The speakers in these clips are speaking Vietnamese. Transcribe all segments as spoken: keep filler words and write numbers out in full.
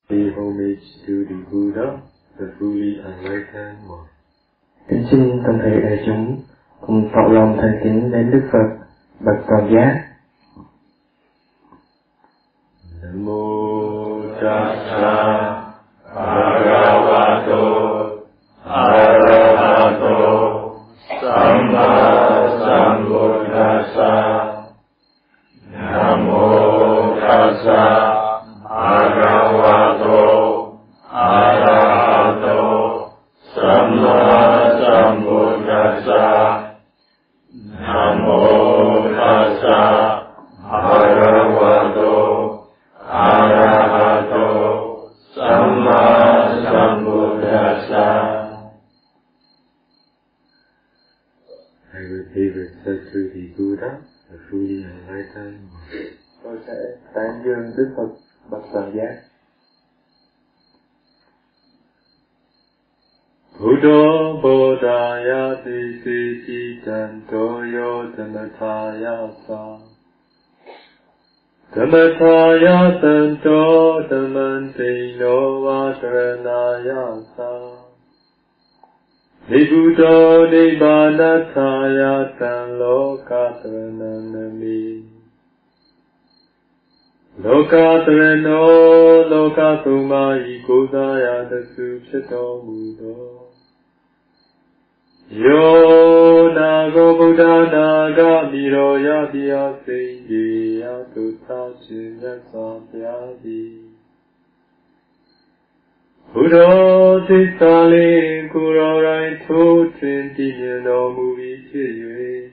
Pay homage to the Buddha, the fully enlightened one. Kính xin toàn thể đại chúng cùng tỏ lòng thành kính đến Đức Phật bậc toàn giác. Namo Tassa Bhagavato Arahato Samma Sambuddhassa. Namo Tassa Bhagavato Arahato Samma Sambuddhassa. Namo Tassa Bhagavato Arahato Samma Sambuddhassa. I will pay respect to the Buddha, the fully enlightened one. Tôi sẽ tán dương Đức Phật bậc toàn giác. Buddha Bodhaya Tisi Chitanto Yo Dhamataya Sa Dhamataya Santo Dhamanti No Vadaranaya Sa Nibuddho Nibbanataya Tan Lokataranami Lokatarano Lokatuma Ikodaya Dasu Chato Mudo Yo Nago Buddha Naga Miro Yabya Sengi Atuta Chinyasa Pyadi Buddha Tisali Kuro Rai Thu Tin Tinyan No Muvi Chiyue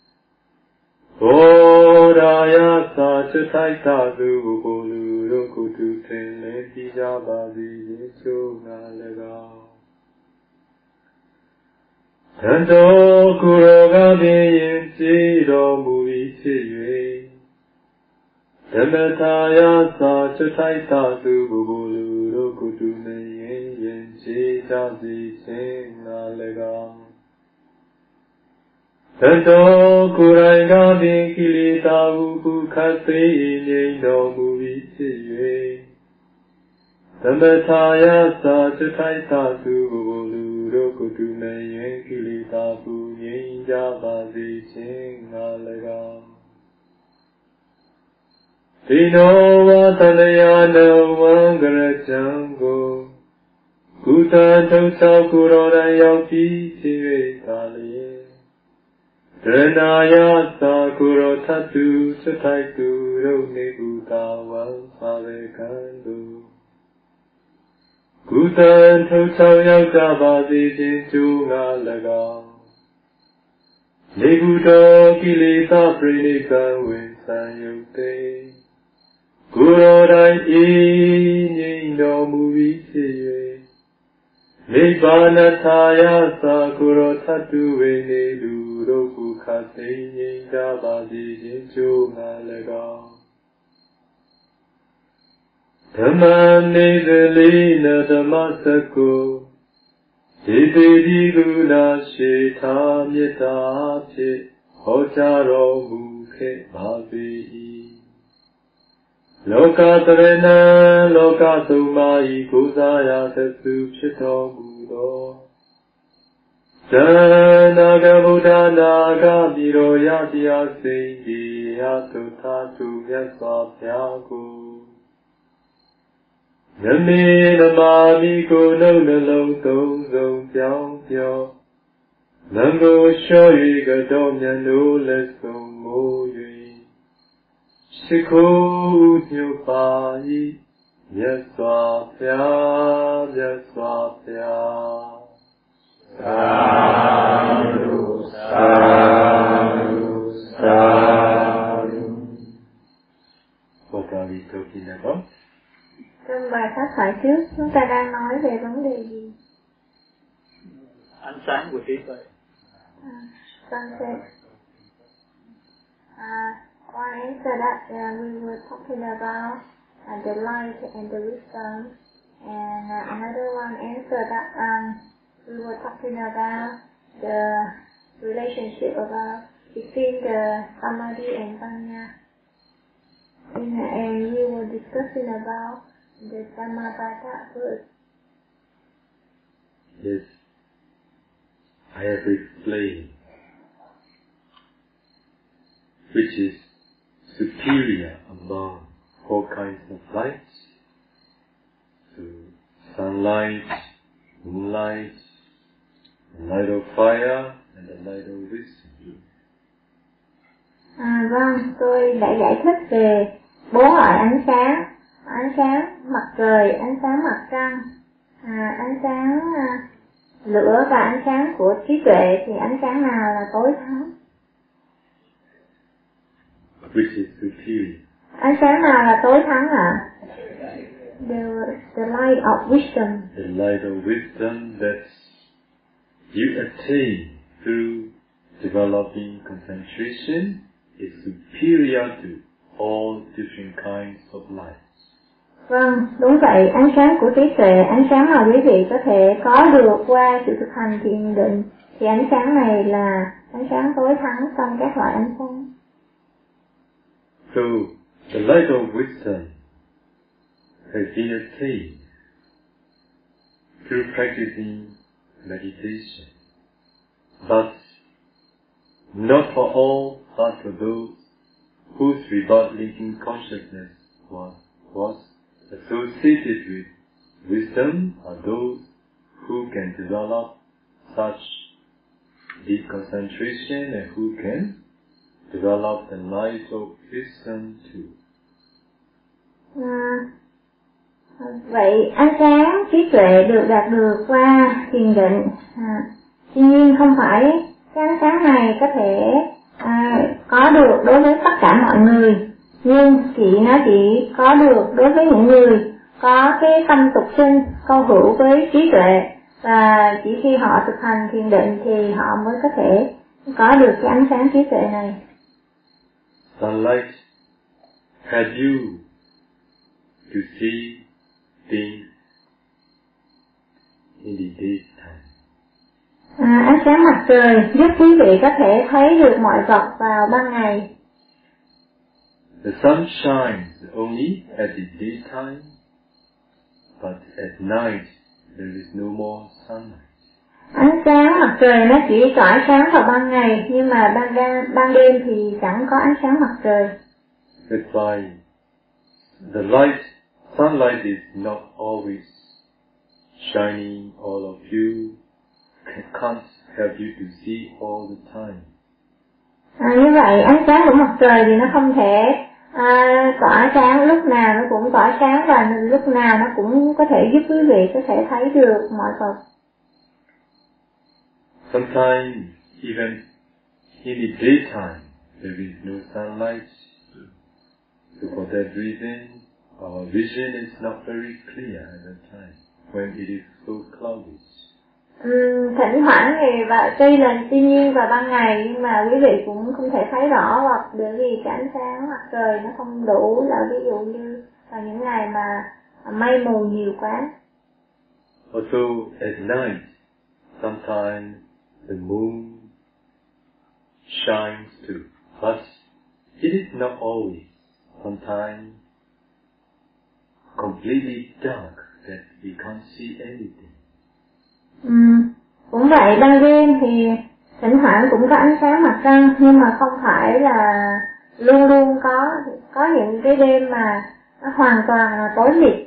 Bodhaya Sa Chatai Sazu Bolu Rokutu Tin Lenti Jabazi Yecho Nalega Tanto Kuroga Biyin Jiro Muvi Chiyue Dhamataya Sa Chatai Sazu Bolu Rokutu Yin Yin Chi Jazi Chin Nalega Tanto Kurai Gabi Kilita Upu Kati Yin No Muvi Chiyue Dhamataya Sa Chatai Sazu Bolu Rokutu Yin Kilita Pu Yin Jabazi Chin Nalega Dino Vatanaya No Vangara Jango Kutan Tosao Kurona Yauki Chire Taliye Drenaya Sa Kuro Tatu Chatai Turo Nibuta Wan Save Kandu Kutan Tosao Yaukabazi Jinchu Ngalaga Nibuta Kilisa Prinikan Winsan Yukte Kuro Dai Yin No Muvi Chiyue Nibbanataya Sa Kuro Tatu Vene Roku Kase Yin Jabazi Jinchu Ngalaga Dhamman Nidalina Dhammasako Jitedi Guna Sheta Mita Pit Hocharo Mukhe Bhavi Lokatarana Lokasuma Ikusaya Tatsu Chito Mudo Janaga Buddha Naga Miro Yatya Sengi Atutatu Yaswa Pyago Nami Namami Ko No Nalo Tong Zong Pyao Pyao Nango Shoyi Gado Nyano Lesong Mo Yui Shiko Nyo Pai Yaswa Pya Yaswa Pya Sadhu Sadhu Sadhu. What are we talking about? Trong bài pháp thoại trước, chúng ta đang nói về vấn đề gì? Ánh sáng của trí tuệ. Uh, sunset. Uh, one answer that uh, we were talking about uh, the light and the wisdom, and uh, another one answer that um, we were talking about the relationship about between the samadhi and panya, and, and we were discussing about the Dhammapada verse. Yes, I have explained which is superior among four kinds of light. So, sunlight, moonlight, the light of fire, and the light of wisdom. À, vâng, tôi đã giải thích về bốn loại ánh sáng: ánh sáng mặt trời, ánh sáng mặt trăng, à, ánh sáng à, lửa và ánh sáng của trí tuệ. Thì ánh sáng nào là tối thắng? Which is superior? Ánh sáng nào là tối thắng ạ? À? The, the light of wisdom. The light of wisdom that you attain through developing concentration is superior to all different kinds of light. Vâng, đúng vậy. Ánh sáng của trí tuệ, ánh sáng mà quý vị có thể có được qua sự thực hành thiền định, thì ánh sáng này là ánh sáng tối thắng trong các loại ánh sáng. So, the light of wisdom has been attained through practicing meditation. But not for all, but for those whose rebirth linking consciousness was, was associated with wisdom, are those who can develop such deep concentration and who can develop the light of wisdom too. À, vậy ánh sáng trí tuệ được đạt được qua thiền định. À, tuy nhiên không phải cái ánh sáng này có thể à, có được đối với tất cả mọi người, nhưng chỉ nó chỉ có được đối với những người có cái tâm tục sinh câu hữu với trí tuệ, và chỉ khi họ thực hành thiền định thì họ mới có thể có được cái ánh sáng trí tuệ này. Sunlight help you to see things in the daytime. À, ánh sáng mặt trời giúp quý vị có thể thấy được mọi vật vào ban ngày. The sun shines only at the daytime, but at night there is no more sunlight. Ánh sáng mặt trời nó chỉ tỏa sáng vào ban ngày, nhưng mà ban đêm, ban đêm thì chẳng có ánh sáng mặt trời. That's why the light, sunlight is not always shining. All of you can't help you to see all the time. À, như vậy ánh sáng của mặt trời thì nó không thể à, tỏa sáng lúc nào nó cũng tỏa sáng, và lúc nào nó cũng có thể giúp quý vị có thể thấy được mọi vật. Sometimes even in the daytime there is no sunlight. So for that reason our vision is not very clear at that time when it is so cloudy. Uhm, thỉnh thoảng thì và tuy là tuy nhiên vào ban ngày, nhưng mà quý vị cũng không thể thấy rõ vật, bởi vì cái ánh sáng mặt trời nó không đủ, là ví dụ như vào những ngày mà mây mù nhiều quá. Also at night sometimes the moon shines too, but it is not always. Sometimes completely dark that we can't see anything. Uhm, cũng vậy, ban đêm thì thỉnh thoảng cũng có ánh sáng mặt trăng, nhưng mà không phải là luôn luôn có. Có những cái đêm mà nó hoàn toàn là tối mịt,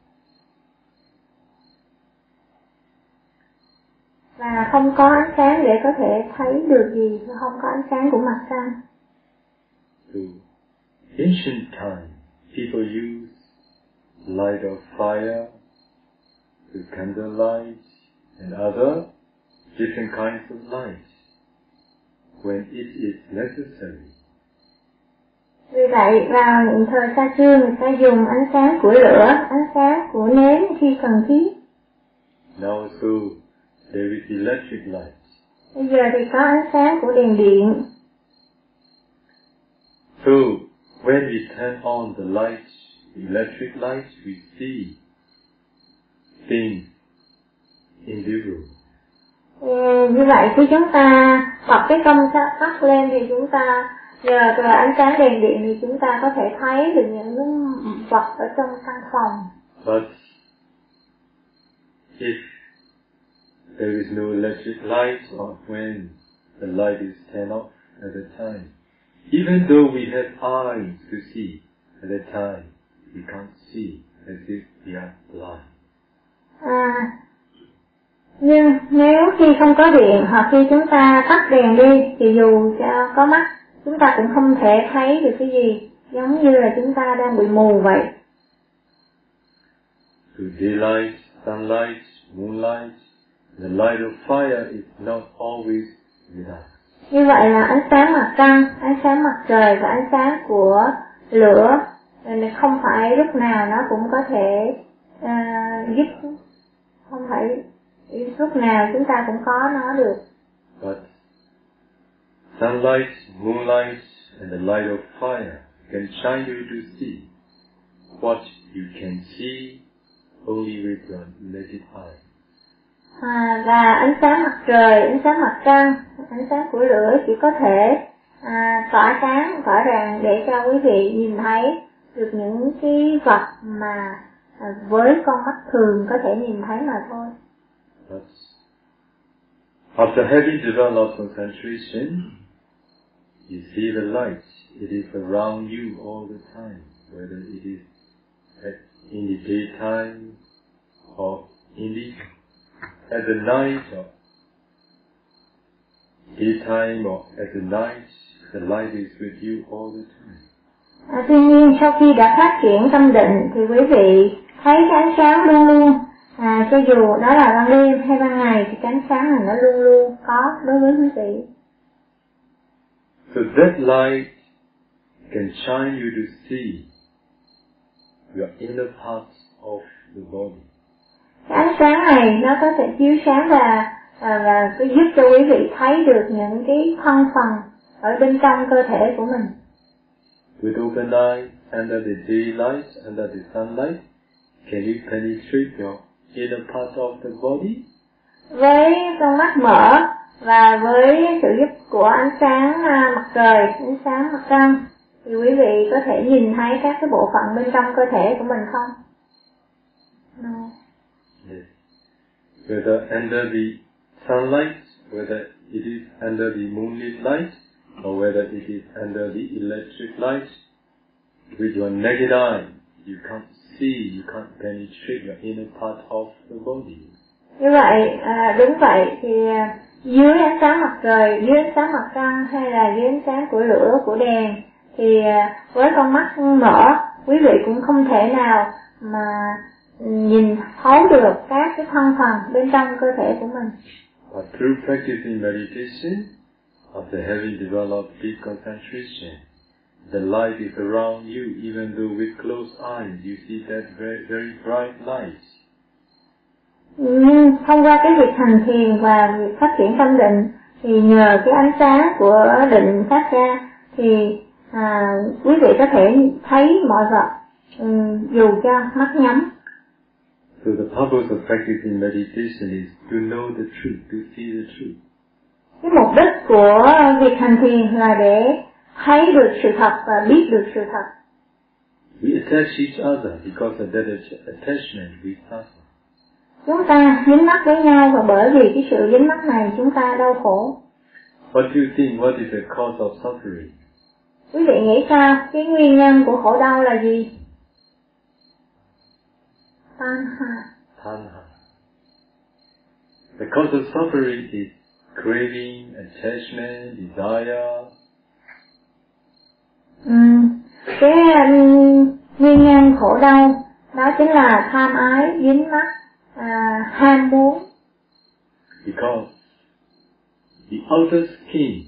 và không có ánh sáng để có thể thấy được gì, không có ánh sáng của mặt trăng. So, ancient time, people use light of fire, the candlelight, and other different kinds of light when it is necessary. Vì vậy, vào những thời xa xưa, người ta dùng ánh sáng của lửa, ánh sáng của nến khi cần thiết. Now also there is electric light. Bây giờ thì có ánh sáng của đèn điện. So when we turn on the light, the electric light, we see things in the room. Ừ, như vậy khi chúng ta bật cái công tắc lên thì chúng ta nhờ từ ánh sáng đèn điện thì chúng ta có thể thấy được những vật ở trong căn phòng. But if there is no electric light, or when the light is turned off at the time, even though we have eyes to see at the time, we can't see as if we are blind. À, nhưng nếu khi không có điện hoặc khi chúng ta tắt đèn đi thì dù cho có mắt chúng ta cũng không thể thấy được cái gì, giống như là chúng ta đang bị mù vậy. Through daylight, sunlight, moonlight, the light of fire is not always with us. Như vậy là ánh sáng mặt trăng, ánh sáng mặt trời và ánh sáng của lửa không phải lúc nào nó cũng có thể uh, giúp, không phải lúc nào chúng ta cũng có nó được. But sunlight, moonlight, and the light of fire can shine you to see what you can see only with your naked eye. À, và ánh sáng mặt trời, ánh sáng mặt trăng, ánh sáng của lửa chỉ có thể à, tỏa sáng rõ ràng để cho quý vị nhìn thấy được những cái vật mà à, với con mắt thường có thể nhìn thấy mà thôi. But after having developed concentration, you see the light. It is around you all the time, whether it is at, in the daytime or in the at the night or daytime or at the night, the light is with you all the time. À, tuy nhiên sau khi đã phát triển tâm định thì quý vị thấy cái ánh sáng luôn luôn, à, cho dù đó là ban đêm hay ban ngày thì cái ánh sáng này nó luôn luôn có đối với quý vị. So that light can shine you to see your inner parts of the body. Cái ánh sáng này nó có thể chiếu sáng và và, và cái giúp cho quý vị thấy được những cái thân phần ở bên trong cơ thể của mình. With open eyes, under the daylight, under the sunlight, can you penetrate your inner part of the body? Với con mắt mở và với sự giúp của ánh sáng mặt trời, ánh sáng mặt trăng, thì quý vị có thể nhìn thấy các cái bộ phận bên trong cơ thể của mình không? No. Yes. Whether under the sunlight, whether it is under the moonlit light, or whether it is under the electric light, with your naked eye, you can't see, you can't penetrate your inner part of the body. Như vậy, à, đúng vậy, thì dưới ánh sáng mặt trời, dưới ánh sáng mặt trăng hay là dưới ánh sáng của lửa, của đèn, thì với con mắt mở, quý vị cũng không thể nào mà nhìn thấu được các cái thân phần bên trong cơ thể của mình. But through practicing meditation, after having developed deep concentration, the light is around you, even though with closed eyes you see that very, very bright light. Nhưng thông qua cái việc hành thiền và việc phát triển tâm định, thì nhờ cái ánh sáng của định phát ra, thì à, quý vị có thể thấy mọi vật um, dù cho mắt nhắm. So the purpose of practicing meditation is to know the truth, to see the truth. Cái mục đích của việc hành thiền là để thấy được sự thật và biết được sự thật. We attach each other because of that attachment we suffer. Chúng ta dính mắc với nhau và bởi vì cái sự dính mắc này chúng ta đau khổ. What do you think? What is the cause of suffering? Quý vị nghĩ sao? Cái nguyên nhân của khổ đau là gì? Tanha. Tanha. The cause of suffering is craving, attachment, desire. Uhm, cái um, nguyên nhân khổ đau đó chính là tham ái, dính mắc, à, ham muốn. Because the outer skin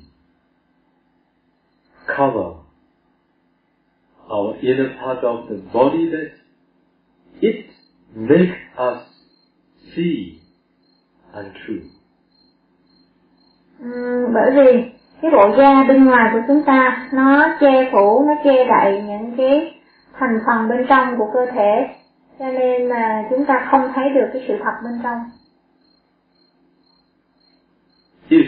cover our inner part of the body, that it makes us see untrue. Uhm, bởi vì cái bộ da bên ngoài của chúng ta nó che phủ, nó che đậy những cái thành phần bên trong của cơ thể, cho nên là chúng ta không thấy được cái sự thật bên trong. If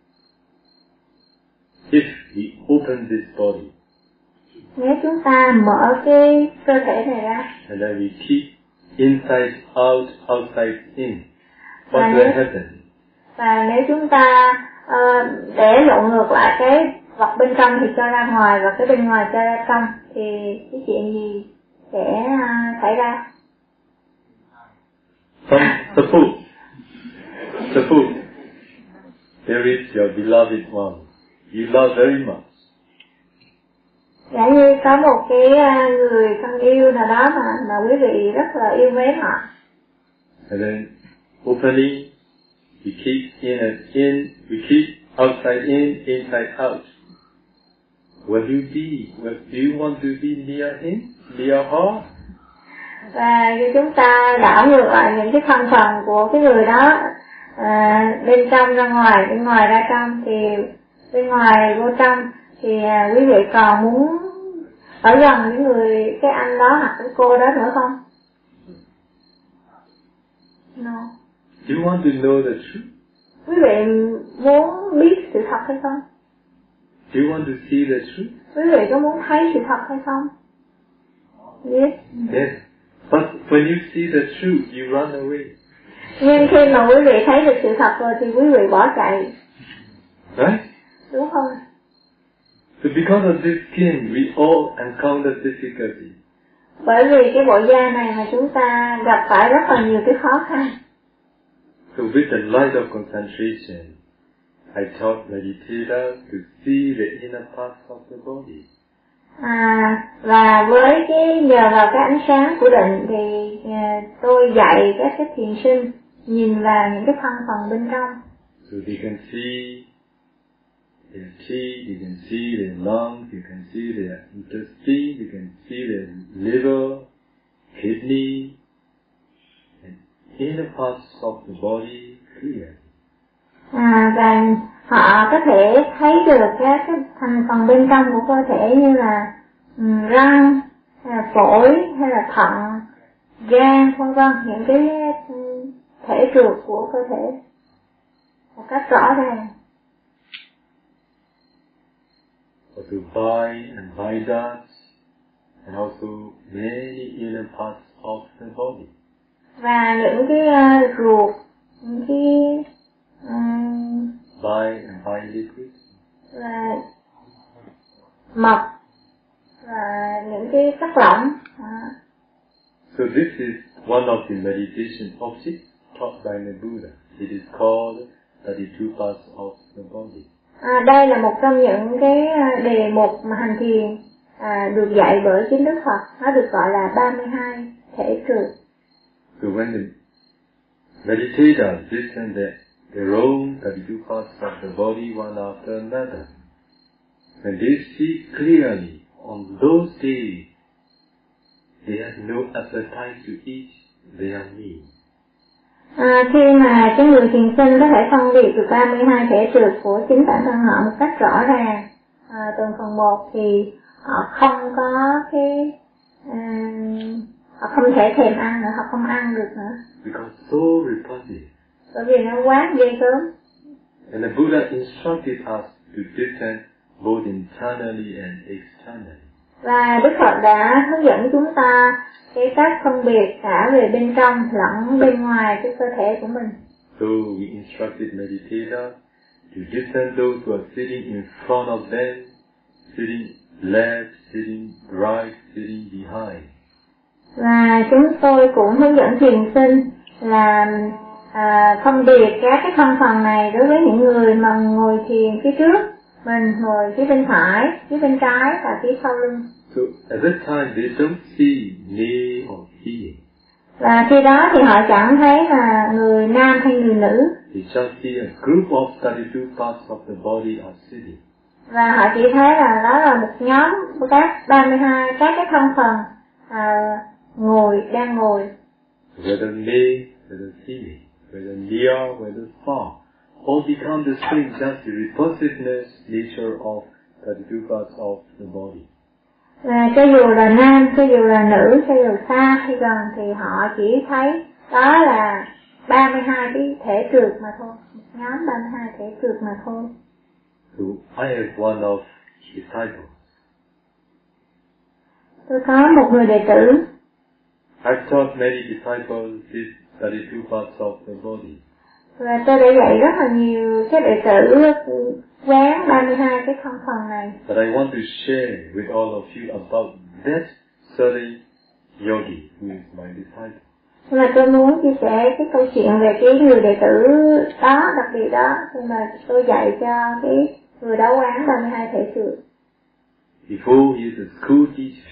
if we open this body, nếu chúng ta mở cái cơ thể này ra, and then we keep inside out, outside in. What will happen? Và nếu chúng ta uh, để lộn ngược lại cái vật bên trong thì cho ra ngoài và cái bên ngoài cho ra trong thì cái chuyện gì sẽ uh, xảy ra? Some, suppose, suppose there is your beloved one you love very much. Giả như có một cái người thân yêu nào đó mà mà quý vị rất là yêu mến họ. And then opening, we keep in and in, we keep outside in, inside out. Will you be, will, do you want to be near him, near her? Và khi chúng ta đảo ngược lại những cái thân phần của cái người đó, à, bên trong ra ngoài, bên ngoài ra trong, thì bên ngoài vô trong, thì à, quý vị còn muốn ở gần những người, cái anh đó hoặc cái cô đó nữa không? No. Do you want to know the truth? Quý vị muốn biết sự thật hay không? Do you want to see the truth? Quý vị có muốn thấy sự thật hay không? Yes. Yes. But when you see the truth, you run away. Nhưng khi mà quý vị thấy được sự thật rồi thì quý vị bỏ chạy. Right? Đúng không? So because of this skin, we all encounter difficulty. Bởi vì cái bộ da này mà chúng ta gặp phải rất là nhiều cái khó khăn. So with the light of concentration, I taught meditators to see the inner parts of the body. À, và với cái nhờ vào cái ánh sáng của định thì uh, tôi dạy các cái thiền sinh nhìn vào những cái thân phần bên trong. So they can see their teeth, you can see their lungs, you can see their intestine, you can see their liver, kidney, and inner parts of the body clearly. À, và họ có thể thấy được các cái thành phần bên trong của cơ thể như là um, răng, hay là phổi, hay là thận, gan, vân vân, những cái um, thể trượt của cơ thể một cách rõ ràng. Also bile and bile ducts, and also many inner parts of the body. Và những cái uh, ruột, những cái um, Bile and bile liquids. là mật và những cái chất lỏng. À. So this is one of the meditation objects taught by the Buddha. It is called thirty-two parts of the body. À, đây là một trong những cái đề mục mà hành thiền à, được dạy bởi chính Đức Phật. Nó được gọi là ba mươi hai thể trượt. So when the meditators listen that they roam thirty-two parts of the body one after another, when they see clearly on those days, they have no appetite to eat their meat. À, khi mà cái người thiền sinh có thể phân biệt được ba mươi hai thể trượt của chính bản thân họ một cách rõ ràng, à, từng phần một, thì họ không có cái um, họ không thể thèm ăn nữa, họ không ăn được nữa. Because so repulsive. Bởi vì nó quá ghê gớm. And the Buddha instructed us to discern both internally and externally. Và Đức Phật đã hướng dẫn chúng ta cái cách phân biệt cả về bên trong lẫn bên ngoài cái cơ thể của mình. So we instructed meditators to discern those who are sitting in front of them, sitting left, sitting right, sitting behind. Và chúng tôi cũng hướng dẫn thiền sinh là à, phân biệt các cái thân phần này đối với những người mà ngồi thiền phía trước mình, ngồi phía bên phải, phía bên trái và phía sau lưng. So at that time they don't see male or female. Và khi đó thì họ chẳng thấy là người nam hay người nữ. They just see a group of thirty-two parts of the body are sitting. Và họ chỉ thấy là đó là một nhóm của các ba mươi hai các cái thân phần à, ngồi, đang ngồi. Whether male, whether female, whether near, whether far, all become the same, just the repulsiveness nature of thirty-two parts of the body. Và cho dù là nam, cho dù là nữ, cho dù xa hay gần thì họ chỉ thấy đó là ba mươi hai cái thể trượt mà thôi, một nhóm ba mươi hai thể trượt mà thôi. So I have one of disciples. Tôi có một người đệ tử. I've taught many disciples these thirty-two parts of the body. Và tôi đã dạy rất là nhiều các đệ tử quán ba mươi hai cái thân phần này. But I want to share with all of you about that certain yogi who is my disciple. Nhưng mà tôi muốn chia sẻ cái câu chuyện về cái người đệ tử đó, đặc biệt đó, khi mà tôi dạy cho cái người đó quán ba mươi hai thể sự. Before he is a school teacher.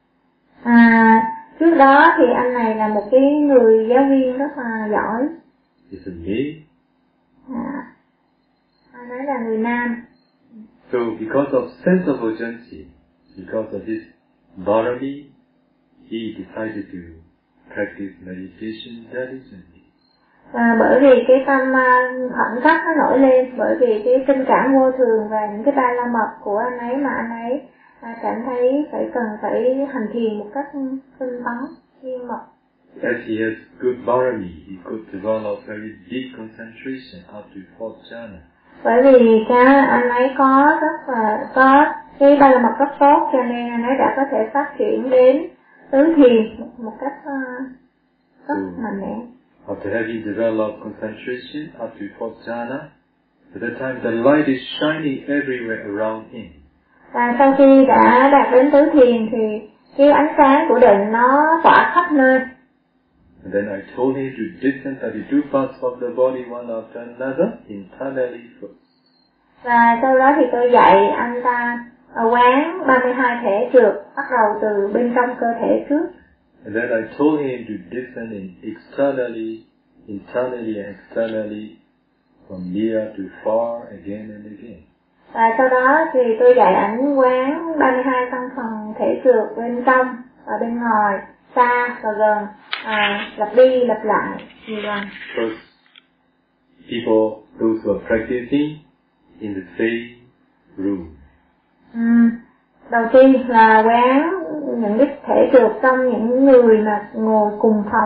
À, trước đó thì anh này là một cái người giáo viên rất là giỏi. He's a male. À, anh ấy là người nam. So because of sense of urgency, because of his barami, he decided to practice meditation diligently. À, bởi vì cái tâm uh, khẩn cấp nó nổi lên, bởi vì cái tình cảm vô thường và những cái ba la mật của anh ấy mà anh ấy à, cảm thấy phải cần phải hành thiền một cách tinh tấn, nghiêm mật. As he has good barami, he could develop very deep concentration up to fourth jhana. Bởi vì cái anh ấy có rất là có cái ba la mật rất tốt, cho nên anh ấy đã có thể phát triển đến tứ thiền một cách uh, rất Mm. mạnh mẽ. After having developed concentration up to fourth jhana, at that time the light is shining everywhere around him. Và sau khi đã đạt đến tứ thiền thì cái ánh sáng của định nó tỏa khắp nơi. And then I told him to descend thirty-two parts of the body one after another internally first. Và sau đó thì tôi dạy anh ta quán ba mươi hai thể trượt, bắt đầu từ bên trong cơ thể trước. And then I told him to descend in externally, internally and externally, from near to far, again and again. Và sau đó thì tôi dạy ảnh quán ba mươi hai phân phần thể trượt bên trong và bên ngoài, xa và gần, à, lặp đi lặp lại nhiều lần. First, people, those who are practicing in the same room. Uhm, đầu tiên là quán những cái thể trượt trong những người mà ngồi cùng phòng.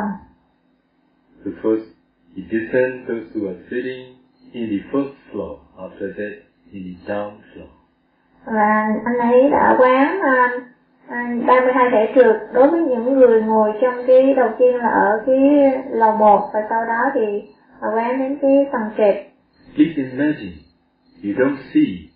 So first, he descends those who are sitting in the first floor, after that in the down floor. Và anh ấy đã quán uh, ba mươi hai thể trượt đối với những người ngồi trong cái đầu tiên là ở cái lầu một, và sau đó thì quán đến cái tầng trệt. Please imagine, you don't see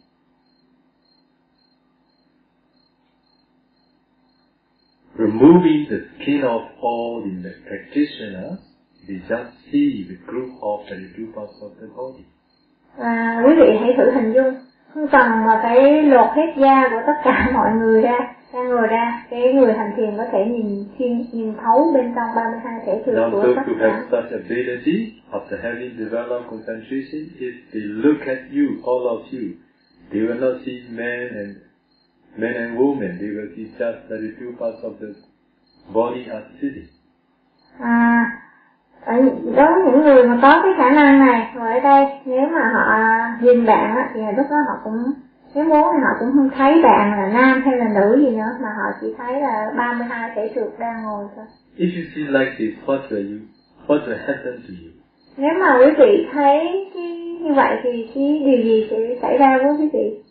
removing the skin of all the practitioners, they just see the group of thirty-two parts of the body. À, quý vị hãy thử hình dung, không cần mà phải lột hết da của tất cả mọi người ra, đang ngồi ra, cái người hành thiền có thể nhìn xuyên, nhìn thấu bên trong ba mươi hai thể trượt Now của those tất who cả. have such ability, after having developed concentration, if they look at you, all of you, they will not see men and men and women, they will see just thirty-two parts of the body are sitting. À, đối với những người mà có cái khả năng này ngồi ở đây, nếu mà họ nhìn bạn á, thì lúc đó họ cũng, nếu muốn thì họ cũng không thấy bạn là nam hay là nữ gì nữa, mà họ chỉ thấy là ba mươi hai thể trượt đang ngồi thôi. If you see like this, what will you, what will happen to you? Nếu mà quý vị thấy cái, như vậy thì cái điều gì sẽ xảy ra với quý vị?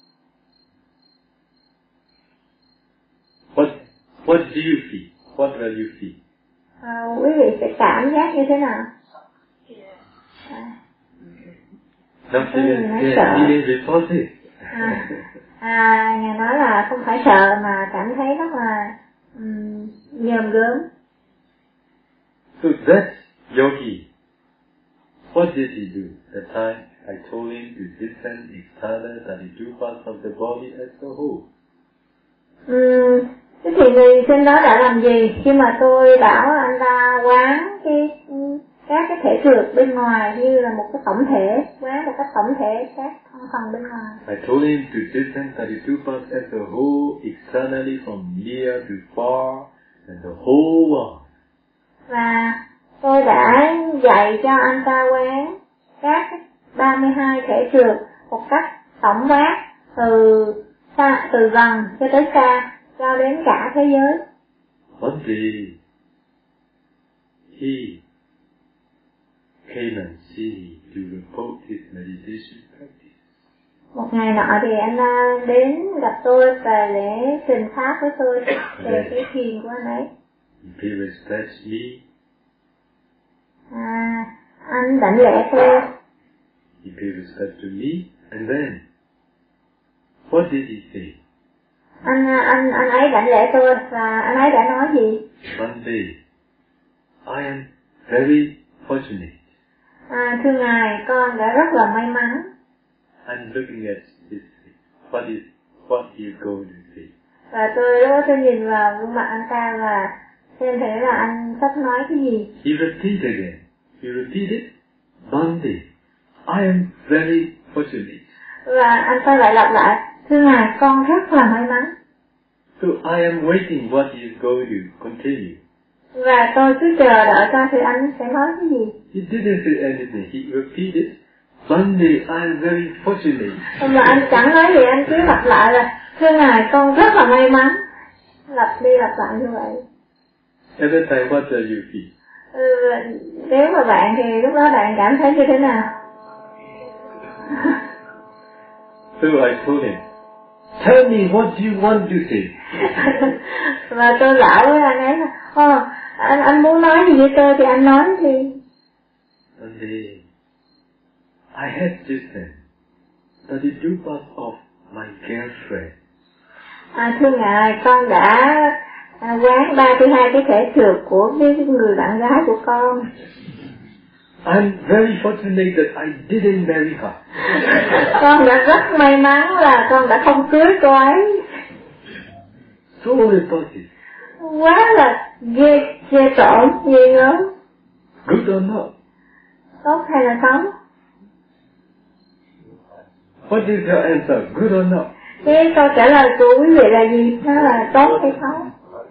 What, what do you feel? What will you feel? À, quý vị sẽ cảm giác như thế nào? À, Now feeling, yeah, feeling repulsive. à, à, nhà nói là không phải sợ mà cảm thấy rất là um, nhờm gớm. So that yogi, what did he do? That time I told him to descend external thirty-two parts of the body as a whole. Um, Thế thì người trên đó đã làm gì khi mà tôi bảo anh ta quán cái các cái thể trượt bên ngoài như là một cái tổng thể, quán một cái tổng thể các thân phần bên ngoài. I told him to descend thirty-two parts as a whole, externally from near to far, and the whole world. Và tôi đã dạy cho anh ta quán các ba mươi hai thể trượt một cách tổng quát, từ xa, từ gần cho tới xa, cho đến cả thế giới. One day, he came and see me to report his meditation practice. Một ngày nọ thì anh đến gặp tôi và để trình pháp với tôi về cái thiền của anh ấy. You pay respect to me. À, anh đảnh lễ tôi. He paid respect to me, and then, what did he say? Anh anh anh ấy đảnh lễ tôi và anh ấy đã nói gì? One day, I am very fortunate. À, thưa ngài, con đã rất là may mắn. I'm looking at his face. What is what he is going to say? Và tôi lúc đó tôi nhìn vào gương mặt anh ta và xem thấy là anh sắp nói cái gì. He repeated again. He repeated, one day, I am very fortunate. Và anh ta lại lặp lại, thưa ngài, con rất là may mắn. So I am waiting what he is going to continue. Và tôi cứ chờ đợi coi thì anh sẽ nói cái gì. He didn't say anything. He repeated, one day I am very fortunate. Mà anh chẳng nói gì, anh cứ lặp lại là thưa ngài, con rất là may mắn. Lặp đi lặp lại như vậy. At that time, what do you feel? Ừ, nếu mà bạn thì lúc đó bạn cảm thấy như thế nào? So I told him, tell me what you want to say. Và tôi bảo với anh ấy là, oh, anh anh muốn nói gì với tôi thì anh nói đi. One day, I had taken thirty-two parts of my girlfriend. À, thưa ngài, con đã à, quán ba mươi hai cái thể trượt của cái người bạn gái của con. I'm very fortunate that I didn't marry her. Con đã rất may mắn là con đã không cưới cô ấy. So repulsive. Quá là ghê, ghê tởm, ghê gớm. Good or not? Tốt hay là xấu? What is your answer? Good or not? Cái câu trả lời của quý vị là gì? Nó là tốt hay xấu?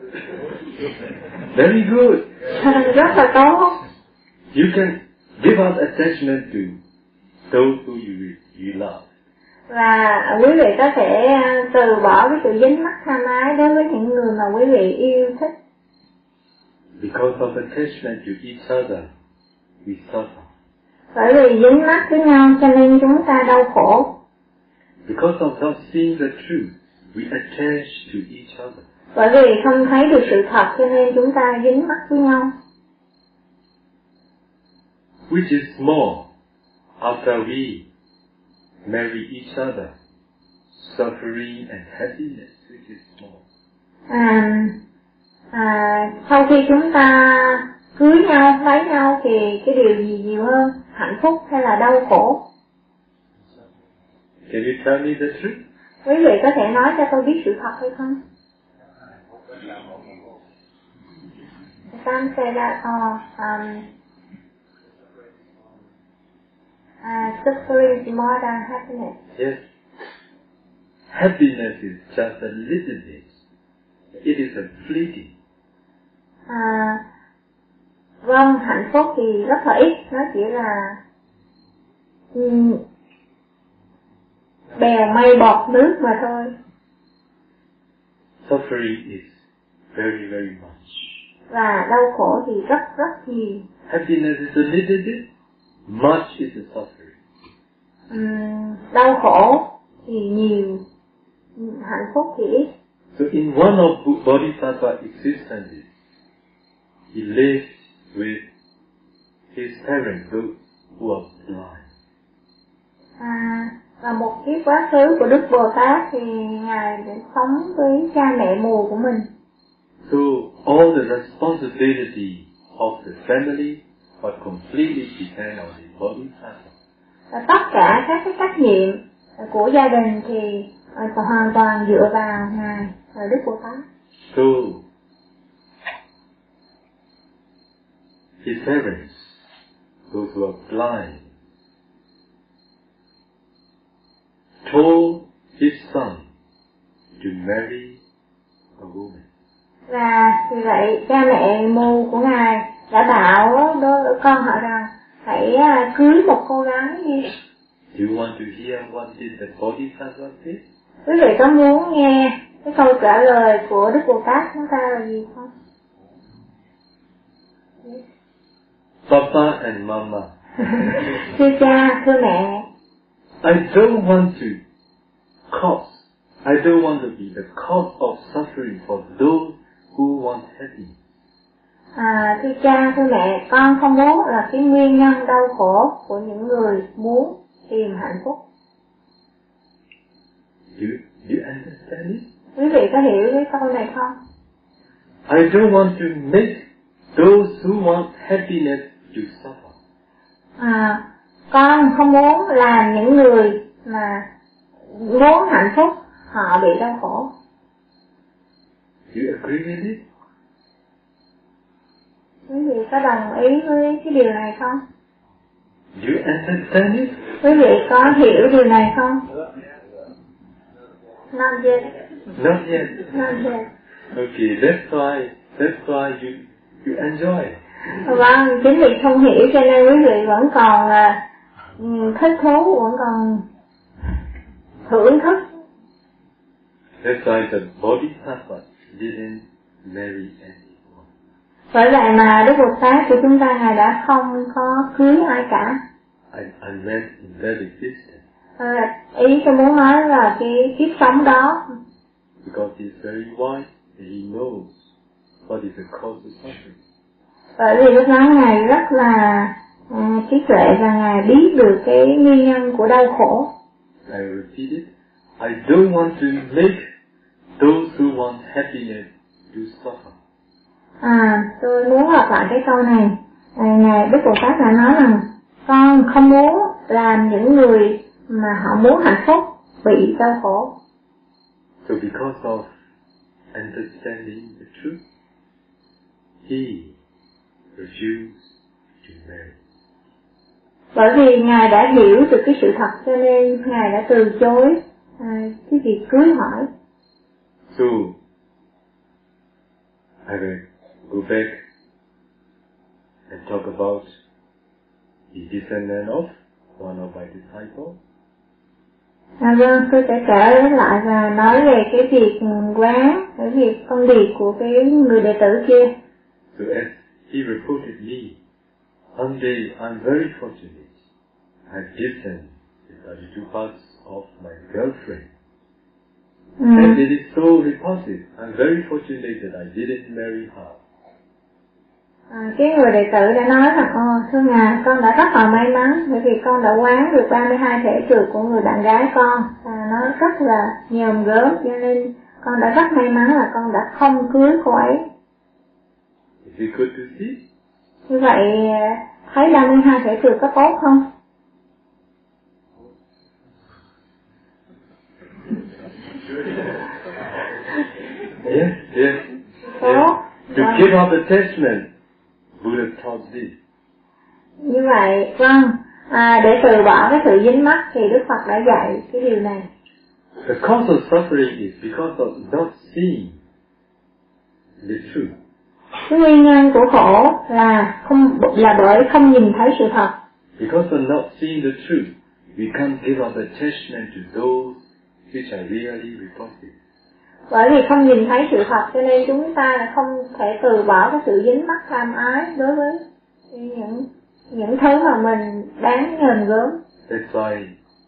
Very good. Rất là tốt. You can give up attachment to those who you you love. Và quý vị có thể từ bỏ cái sự dính mắc tham ái đối với những người mà quý vị yêu thích. Because of attachment to each other, we suffer. Bởi vì dính mắc với nhau cho nên chúng ta đau khổ. Because of not seeing the truth, we attach to each other. Bởi vì không thấy được sự thật cho nên chúng ta dính mắc với nhau. Which is more, after we marry each other, suffering and happiness, which is more? À, à, sau khi chúng ta cưới nhau, lấy nhau thì cái điều gì nhiều hơn? Hạnh phúc hay là đau khổ? Can you tell me the truth? Quý vị có thể nói cho tôi biết sự thật hay không? Some say that oh, um, uh, suffering is more than happiness. Yes. Happiness is just a little bit. It is a fleeting. À, vâng, hạnh phúc thì rất là ít, nó chỉ là um, bèo mây bọt nước mà thôi. Suffering is very, very much. Và đau khổ thì rất rất nhiều. Happiness is a little bit, much is a suffering. Um, đau khổ thì nhiều, hạnh phúc thì ít. So in one of Bodhisattva existences, he lived with his parents, those who are blind. À, và một kiếp quá khứ của Đức Bồ Tát thì Ngài để sống với cha mẹ mù của mình. So all the responsibility of the family was completely depend on the Bodhisattva. Và tất cả các cái trách nhiệm của gia đình thì hoàn toàn dựa vào Ngài và Đức Bồ Tát. So his parents, those who are blind, told his son to marry a woman. Và vì vậy cha mẹ mù của Ngài đã bảo đôi con họ rằng hãy cưới một cô gái đi. Do you want to hear what did the Bodhisattva say? Quý vị có muốn nghe cái câu trả lời của Đức Bồ Tát chúng ta là gì không? Papa and Mama, Thưa cha, thưa mẹ, I don't want to cause, I don't want to be the cause of suffering for those who want happiness. À, thưa cha, thưa mẹ, con không muốn là cái nguyên nhân đau khổ của những người muốn tìm hạnh phúc. Do you, do you understand it? Quý vị có hiểu cái câu này không? I don't want to make those who want happiness to suffer. À, con không muốn làm những người mà muốn hạnh phúc họ bị đau khổ. Do you agree with it? Quý vị có đồng ý với cái điều này không? Do you understand it? Quý vị có hiểu điều này không? Not yet. Not yet. Not yet. Okay, that's why that's why you you enjoy. Vâng, chính vì không hiểu cho nên quý vị vẫn còn uh, thích thú, vẫn còn thưởng thức. That's why the Bodhisattva didn't marry anyone. Bởi vậy mà Đức Bồ Tát của chúng ta Ngài đã không có cưới ai cả. I, I meant in that existence. À, ý tôi muốn nói là cái kiếp sống đó. Because he's very wise and he knows what is the cause of suffering. Bởi vì lúc đó Ngài rất là uh, trí tuệ và Ngài biết được cái nguyên nhân của đau khổ. I repeat it. I don't want to make those who want happiness to suffer. À, tôi muốn lặp lại cái câu này. À, Ngài Đức Bồ Tát đã nói rằng con không muốn làm những người mà họ muốn hạnh phúc bị đau khổ. So because of understanding the truth, he refused to marry. Bởi vì Ngài đã hiểu được cái sự thật cho nên Ngài đã từ chối à, cái việc cưới hỏi. So I will go back and talk about the descendant of one of my disciples. À, vâng, tôi sẽ trở lại và nói về cái việc quán, cái việc phân biệt của cái người đệ tử kia. So as he reported me, one day I'm very fortunate. I listened to thirty-two parts of my girlfriend. Ừ. And it is so repulsive. I'm very fortunate that I didn't marry her. À, cái người đệ tử đã nói rằng, ồ, thưa Ngài, con đã rất là may mắn bởi vì con đã quán được ba mươi hai thể trượt của người bạn gái con. Và nó rất là nhòm gớm, cho nên con đã rất may mắn là con đã không cưới cô ấy. Is it good to see? Như vậy, thấy ba mươi hai thể trượt có tốt không? Yes, yes. Tốt. yes. To give up attachment, Buddha taught this. Như vậy, vâng, à, để từ bỏ cái sự dính mắc thì Đức Phật đã dạy cái điều này. The cause of suffering is because of not seeing the truth. Cái nguyên nhân của khổ là không là bởi không nhìn thấy sự thật. Because of not seeing the truth, we can't give up attachment to those which are really repulsive. Bởi vì không nhìn thấy sự thật cho nên chúng ta là không thể từ bỏ cái sự dính mắc tham ái đối với những những thứ mà mình đáng nhờn gớm. That's why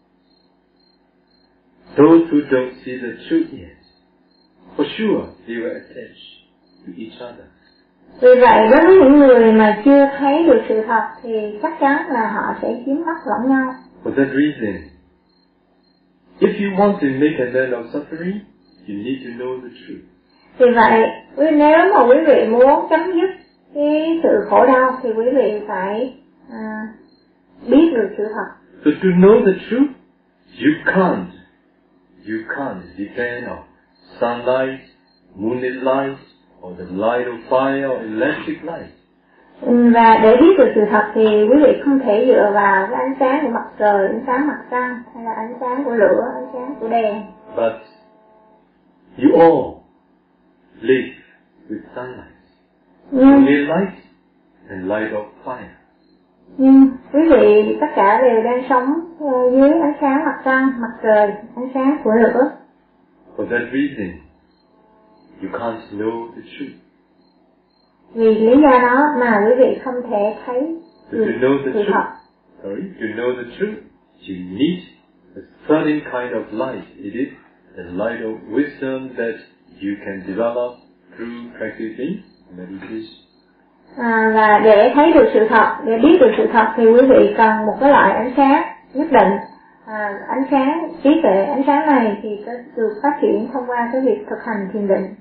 those who don't see the truth yet, for sure they will attach to each other. Vì vậy đối với những người mà chưa thấy được sự thật thì chắc chắn là họ sẽ chiếm mắc lẫn nhau. For that reason, if you want to make an end of suffering, you need to know the truth. Vì vậy, nếu mà quý vị muốn chấm dứt cái sự khổ đau thì quý vị phải à, biết được sự thật. So to know the truth, you can't, you can't depend on sunlight, moonlit light, or the light of fire or electric light. Và để biết được sự thật thì quý vị không thể dựa vào cái ánh sáng của mặt trời, ánh sáng mặt trăng, hay là ánh sáng của lửa, ánh sáng của đèn. But you all live with sunlight, Nhưng, moonlit light, and light of fire. nhưng quý vị tất cả đều đang sống dưới ánh sáng mặt trăng, mặt trời, ánh sáng của lửa. For that reason, you can't know the truth. Vì lý do đó mà quý vị không thể thấy So được to know the sự truth, thật. sorry, to know the truth, you need a certain kind of light. It is the light of wisdom that you can develop through practicing meditation. À, và để thấy được sự thật, để biết được sự thật thì quý vị cần một cái loại ánh sáng nhất định. À, ánh sáng trí tuệ, ánh sáng này thì có được phát triển thông qua cái việc thực hành thiền định.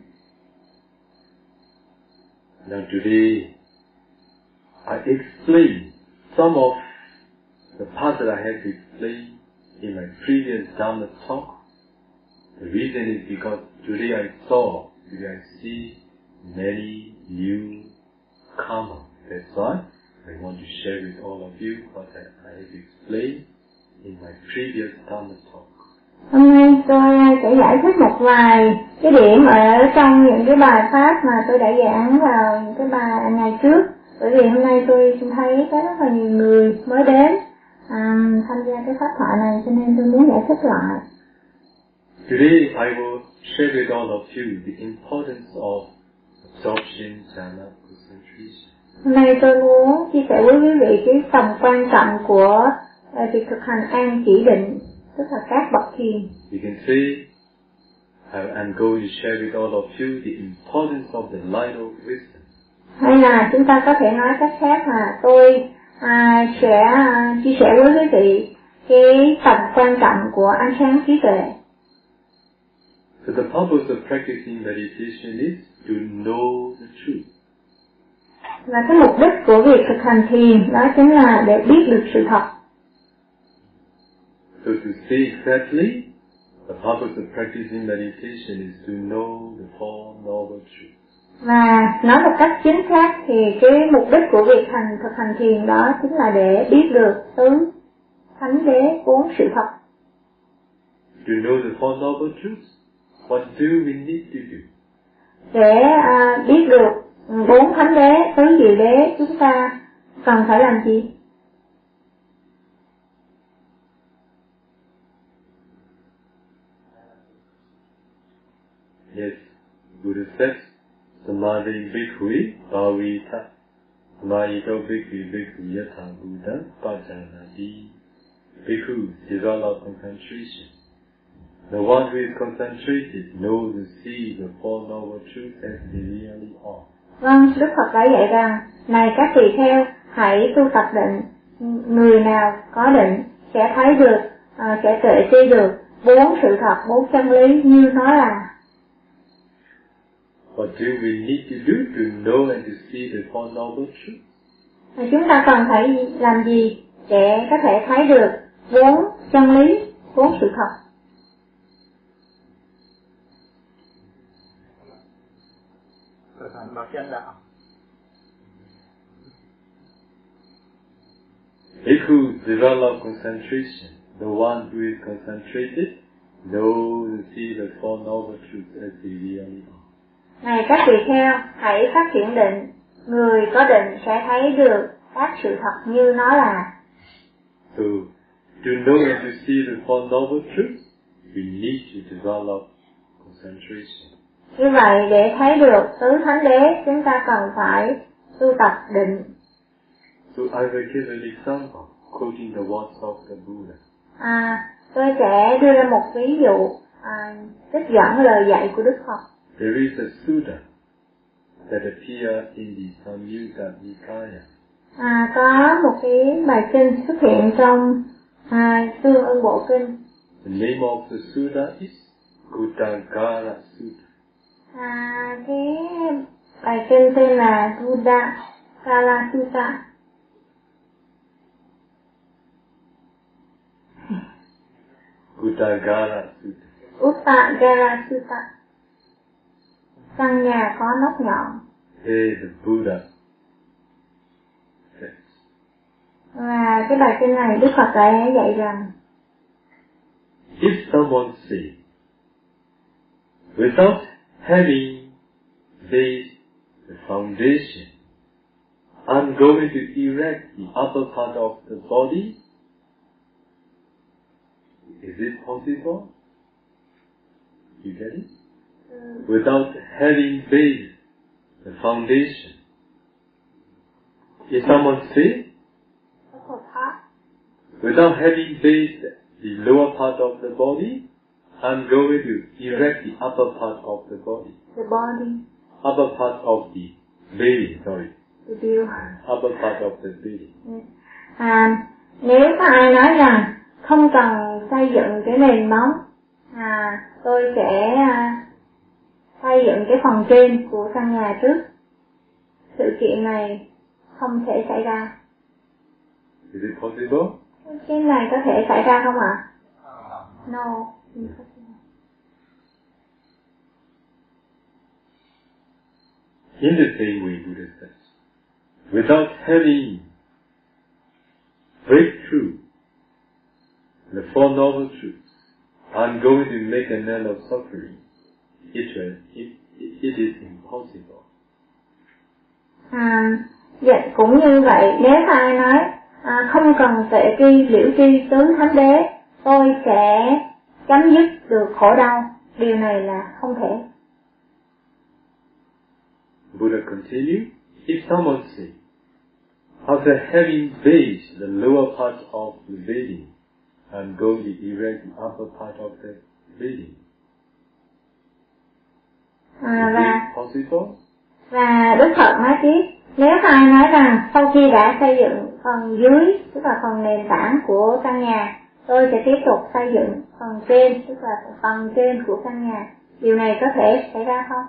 Now today, I explain some of the parts that I have explained in my previous Dhamma talk. The reason is because today I saw, today I see many new karma. That's why I want to share with all of you what I, I have explained in my previous Dhamma talk. Hôm nay tôi sẽ giải thích một vài cái điểm ở trong những cái bài pháp mà tôi đã giảng vào những cái bài ngày trước. Bởi vì hôm nay tôi thấy có rất là nhiều người mới đến um, tham gia cái pháp thoại này, cho nên tôi muốn giải thích lại. Today I will share with all of you the importance of absorption, jhana, concentration. Hôm nay tôi muốn chia sẻ với quý vị cái tầm quan trọng của uh, việc thực hành an chỉ định, tức là các bậc thiền. You can say, I'm going to share with all of you the importance of the light of wisdom. Hay là chúng ta có thể nói cách khác là tôi à, sẽ à, chia sẻ với quý vị cái tầm quan trọng của ánh sáng trí tuệ. So the purpose of practicing meditation is to know the truth. Và cái mục đích của việc thực hành thiền đó chính là để biết được sự thật. So to say exactly, the purpose of practicing meditation is to know the Four Noble Truths. Và nói một cách chính xác thì cái mục đích của việc hành thực hành thiền đó chính là để biết được tứ thánh đế bốn sự thật. To know the Four Noble Truths, what do we need to do? Để à, biết được bốn thánh đế, tứ diệu đế, chúng ta cần phải làm gì? Yes, Buddha says, Samadhi bhikkhui bhavita Samadhito bhikkhui bhikkhui yatha Buddha pajanati. Bhikkhu develop concentration. The one who is concentrated knows and sees the Four Noble Truths as they really are. Vâng, Đức Phật đã dạy rằng, này các tỳ kheo, hãy tu tập định. Người nào có định sẽ thấy được, uh, sẽ tuệ tri được bốn sự thật, bốn chân lý như nó là. What do we need to do to know and to see the Four Noble Truths? Chúng ta cần phải làm gì để có thể thấy được bốn chân lý, bốn sự thật? Thực hành bậc chánh đạo. Bhikkhu develop concentration. The one who is concentrated knows and sees the Four Noble Truths as they really are. Này các tỳ kheo, hãy phát triển định. Người có định sẽ thấy được các sự thật như nó là. So, to know and to see the Four Noble Truths, we need to develop concentration. Như vậy, để thấy được tứ thánh đế, chúng ta cần phải tu tập định. So, I will give an example, quoting the words of the Buddha. À, tôi sẽ đưa ra một ví dụ, à, trích dẫn lời dạy của Đức Phật. There is a sutta that appears in the Samyutta Nikaya. À, có một cái bài kinh xuất hiện trong à, Tương Ưng Bộ Kinh. The name of the sutta is Kuttagara Sutta. À, cái bài kinh tên là Kuttagara Sutta. Kuttagara Sutta. Uttagara Sutta. Căn nhà có nóc nhọn. Here the Buddha says. Và cái bài kinh này Đức Phật đã dạy rằng, If someone says, without having laid the foundation, I'm going to erect the upper part of the body, is it possible? You get it? Without having laid the foundation. If someone says, without having laid the lower part of the body, I'm going to erect the upper part of the body. the body, Upper part of the belly, sorry. to build. Upper part of the building. À, nếu có ai nói rằng không cần xây dựng cái nền móng, à, tôi sẽ à, xây dựng cái phần trên của căn nhà trước, sự kiện này không thể xảy ra. Is it possible? Cái này có thể xảy ra không ạ? No. In the same way, Buddha says, without having breakthrough the Four Noble Truths, I'm going to make an end of suffering. It, will, it, it is impossible. À, dạ, cũng như vậy, nếu ai nói à, không cần tuệ tri, liễu tri, tứ thánh đế, tôi sẽ chấm dứt được khổ đau, điều này là không thể. Buddha continued, if someone says, after having bathed the lower part of the building, I'm going to erect the upper part of the building. À, Is và, it possible? và Đức Phật nói tiếp, nếu ai nói rằng sau khi đã xây dựng phần dưới, tức là phần nền tảng của căn nhà, tôi sẽ tiếp tục xây dựng phần trên, tức là phần trên của căn nhà, điều này có thể xảy ra không?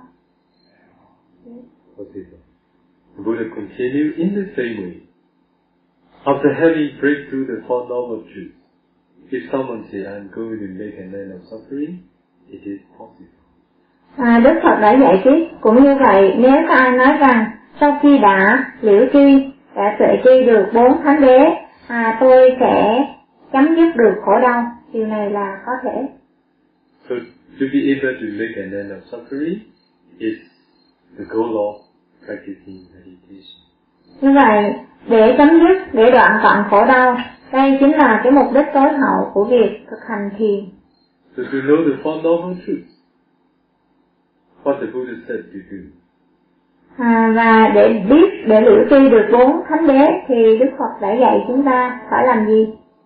Possible. The Buddha continued in the same way. After having breakthrough the Four Noble Truths, if someone says, I'm going to make an end of suffering, it is possible. À, Đức Phật đã dạy tiếp, cũng như vậy, nếu có ai nói rằng sau khi đã liễu tri, đã tuệ tri được bốn thánh đế, à, tôi sẽ chấm dứt được khổ đau, điều này là có thể. So, to be able to make an end of suffering is the goal of practicing meditation. Như vậy, để chấm dứt, để đoạn tận khổ đau, đây chính là cái mục đích tối hậu của việc thực hành thiền. So, to know the Four Noble Truths, what the Buddha said to do. À, và để biết, để liễu tri được bốn thánh đế thì Đức Phật đã dạy chúng ta phải làm gì?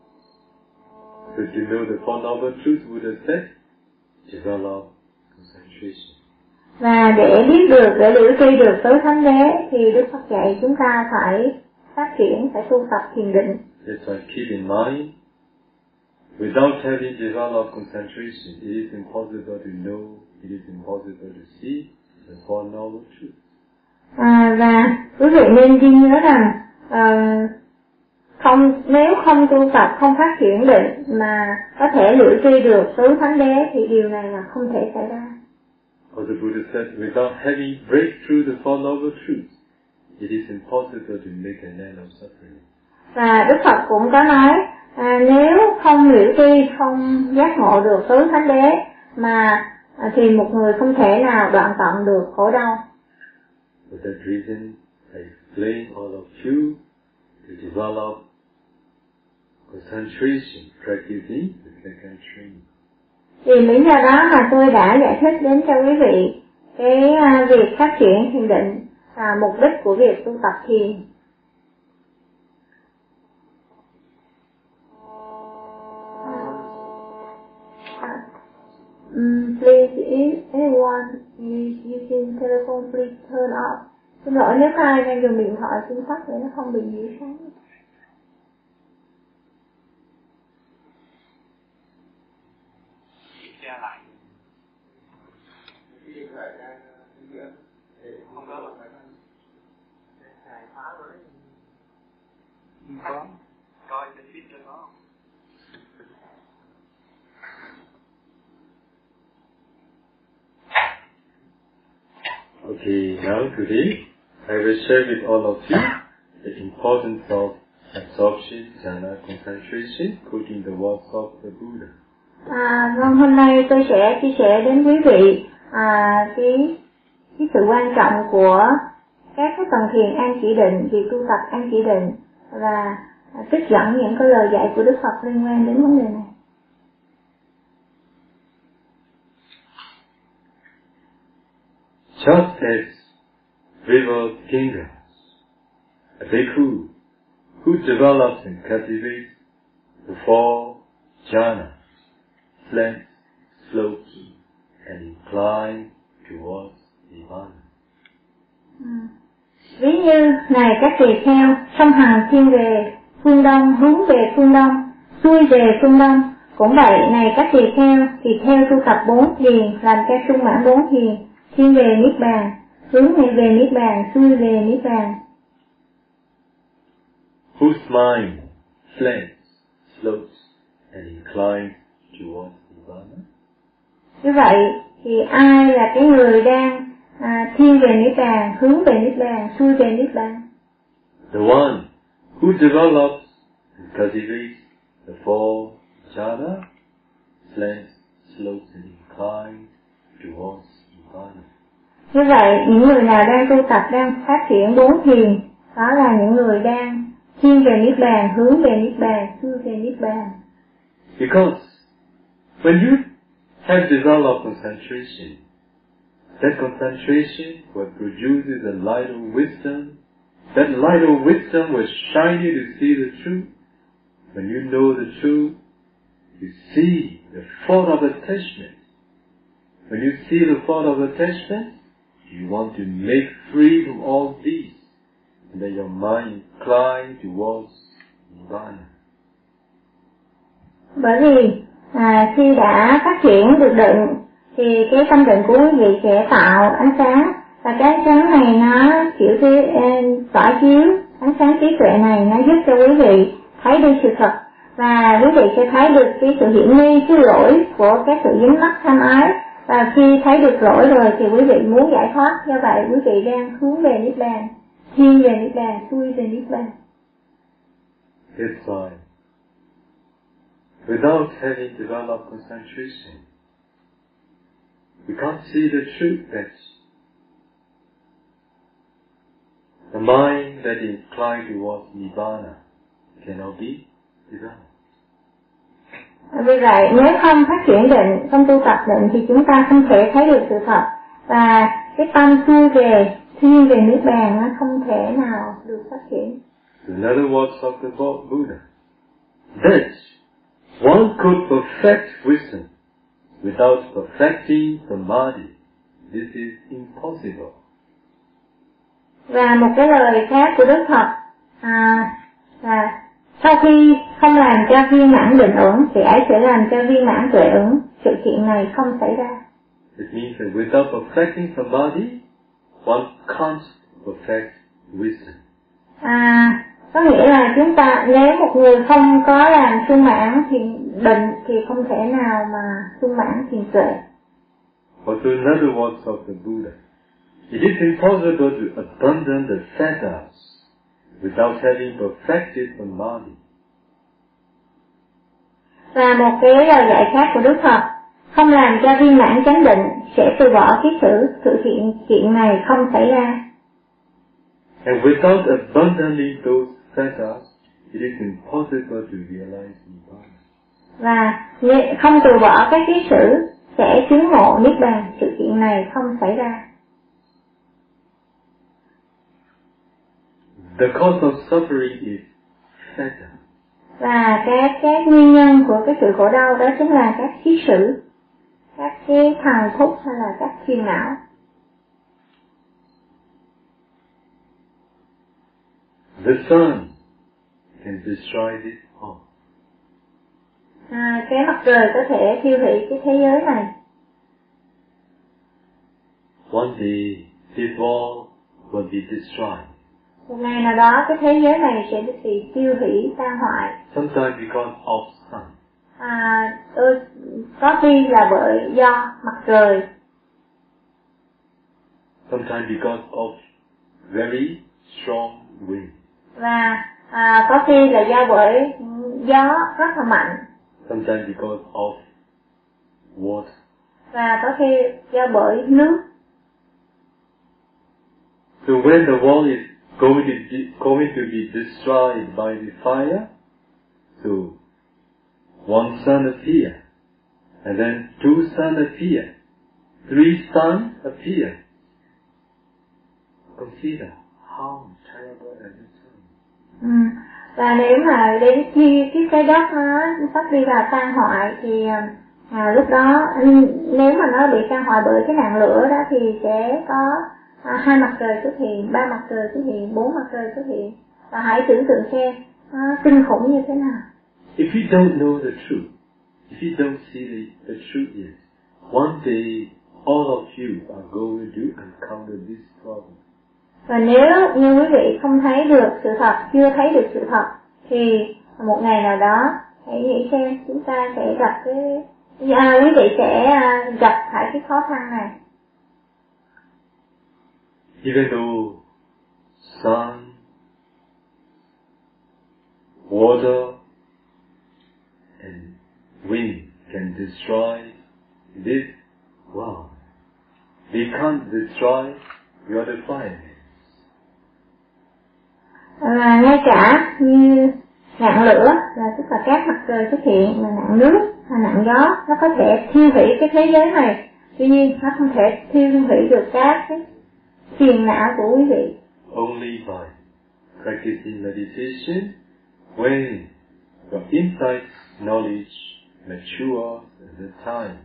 So, to know the Four Noble Truths, Buddha said, develop concentration. Và để biết được, để liễu tri được tứ thánh đế thì Đức Phật dạy chúng ta phải phát triển, phải tu tập thiền định. That's why keep in mind, without having developed concentration, it is impossible to know, it is impossible to see the Four Noble Truths. À, và quý vị nên ghi nhớ rằng uh, không, nếu không tu tập, không phát triển định mà có thể liễu tri được tứ thánh đế thì điều này là không thể xảy ra. Or the Buddha said, without having breakthrough the Four Noble Truths, it is impossible to make an end of suffering. Và Đức Phật cũng có nói, à, nếu không liễu tri, không giác ngộ được tứ thánh đế mà à, thì một người không thể nào đoạn tận được khổ đau. For that reason, I explain all of you to develop concentration, practicing the second training. Vì lý do đó mà tôi đã giải thích đến cho quý vị cái uh, việc phát triển thiền định và mục đích của việc tu tập thiền. Um, please, if anyone is using telephone, please turn off. Xin lỗi nếu ai đang dùng điện thoại xin tắt để nó không bị nhiễu sáng. Có. Coi cái feed cho nó. Okay, now today I will share with all of you the importance of absorption, jhana, concentration, quoting the words of the Buddha. À, vâng, hôm nay tôi sẽ chia sẻ đến quý vị à, cái, cái sự quan trọng của các cái tầng thiền an chỉ định, việc tu tập an chỉ định và à, trích dẫn những cái lời dạy của Đức Phật liên quan đến vấn đề này. Just as river Ganges, a bhikkhu who develops and cultivates the four jhanas, slants, slopes, and incline towards nirvana. Ừ. Ví như này các tỳ kheo, sông Hằng thiên về phương đông, hướng về phương đông, xuôi về phương đông. Cũng vậy, này các tỳ kheo, thì theo tu tập bốn thiền, làm cho sung mãn bốn thiền, thiên về niết bàn, hướng về niết bàn, xuôi về niết bàn. Whose mind flends, slopes and inclines towards Nirvana? Như vậy thì ai là cái người đang à, thiên về niết bàn, hướng về niết bàn, xuôi về niết bàn? The one who develops and cultivates the four jhana, slants, slopes and inclines towards Nirvana. Như vậy, những người nào đang tu tập, đang phát triển bốn thiền, đó là những người đang thiên về niết bàn, hướng về niết bàn, xuôi về niết bàn. Because when you have developed concentration, that concentration will produce a light of wisdom. That light of wisdom will shine you to see the truth. When you know the truth, you see the fault of attachment. When you see the fault of attachment, you want to make free from all these. And then your mind inclines towards Nirvana. Bởi vì à, khi đã phát triển được định, thì cái tâm định của quý vị sẽ tạo ánh sáng, và cái ánh sáng này nó chịu cái tỏa chiếu, ánh sáng trí tuệ này nó giúp cho quý vị thấy đi sự thật, và quý vị sẽ thấy được cái sự hiển nghi, cái lỗi của cái sự dính mắc tham ái, và khi thấy được lỗi rồi thì quý vị muốn giải thoát. Do vậy quý vị đang hướng về niết bàn, thiên về niết bàn, xuôi về niết bàn. That's why, without having developed concentration, we can't see the truth that the mind that is inclined towards Nibbana cannot be developed. Vì vậy, nếu không phát triển định, không tu tập định thì chúng ta không thể thấy được sự thật, và cái tâm xuôi về, thiên về niết bàn nó không thể nào được phát triển. In other words of the Buddha, that one could perfect wisdom without perfecting samadhi. This is impossible. Và một cái lời khác của Đức Phật à, là sau khi không làm cho viên mãn định ổn thì ấy sẽ làm cho viên mãn tuệ ổn. Sự kiện này không xảy ra. It means that without perfecting samadhi, one can't perfect wisdom. À, có nghĩa là chúng ta, nếu một người không có làm sung mãn thiền định thì không thể nào mà sung mãn thiền tuệ. Or so in other words of the Buddha, it is impossible to abandon the fetters without having perfected samadhi. Và một cái lời dạy khác của Đức Phật, không làm cho viên mãn chánh định sẽ từ bỏ kiết sử, sự hiện chuyện này không xảy ra. And without abandoning those fetters, it is impossible to realize Nibbana. Và không từ bỏ các kiết sử sẽ chứng ngộ niết bàn, sự kiện này không xảy ra. The cause of suffering is fetter. Và các cái nguyên nhân của cái sự khổ đau đó chính là các kiết sử, các cái thằng thúc hay là các phiền não. The sun can destroy this all. À, cái mặt trời có thể thiêu hủy cái thế giới này. One day, this world will be destroyed. Một ngày nào đó cái thế giới này sẽ bị tiêu hủy, tan hoại. Sometimes because of sun. À, tôi, có khi là bởi do mặt trời. Sometimes because of very strong wind. Và à, có khi là do bởi gió rất là mạnh. Sometimes because of water. Và có khi do bởi nước. So when the world is going to be, going to be destroyed by the fire, so one sun appear, and then two suns appear, three suns appear. Consider how terrible it is. Ừ. Và nếu mà đến khi cái trái đất nó sắp đi vào tan hoại thì à, lúc đó nếu mà nó bị tan hoại bởi cái nạn lửa đó thì sẽ có à, hai mặt trời xuất hiện, ba mặt trời xuất hiện, bốn mặt trời xuất hiện. Và hãy tưởng tượng xem nó kinh khủng như thế nào. If you don't know the truth, if you don't see the, the truth yet, one day all of you are going to encounter this problem. Và nếu như quý vị không thấy được sự thật, chưa thấy được sự thật, thì một ngày nào đó hãy nghĩ xem chúng ta sẽ gặp cái à, quý vị sẽ à, gặp phải cái khó khăn này. Even though sun, water, and wind can destroy this world, they can't destroy your defilements. Và ngay cả như nạn lửa là tức là các mặt trời xuất hiện, mà nạn nước và nạn gió nó có thể thiêu hủy cái thế giới này, tuy nhiên nó không thể thiêu hủy được các cái phiền não của quý vị. Only by practicing meditation, when your insight knowledge matures at the time,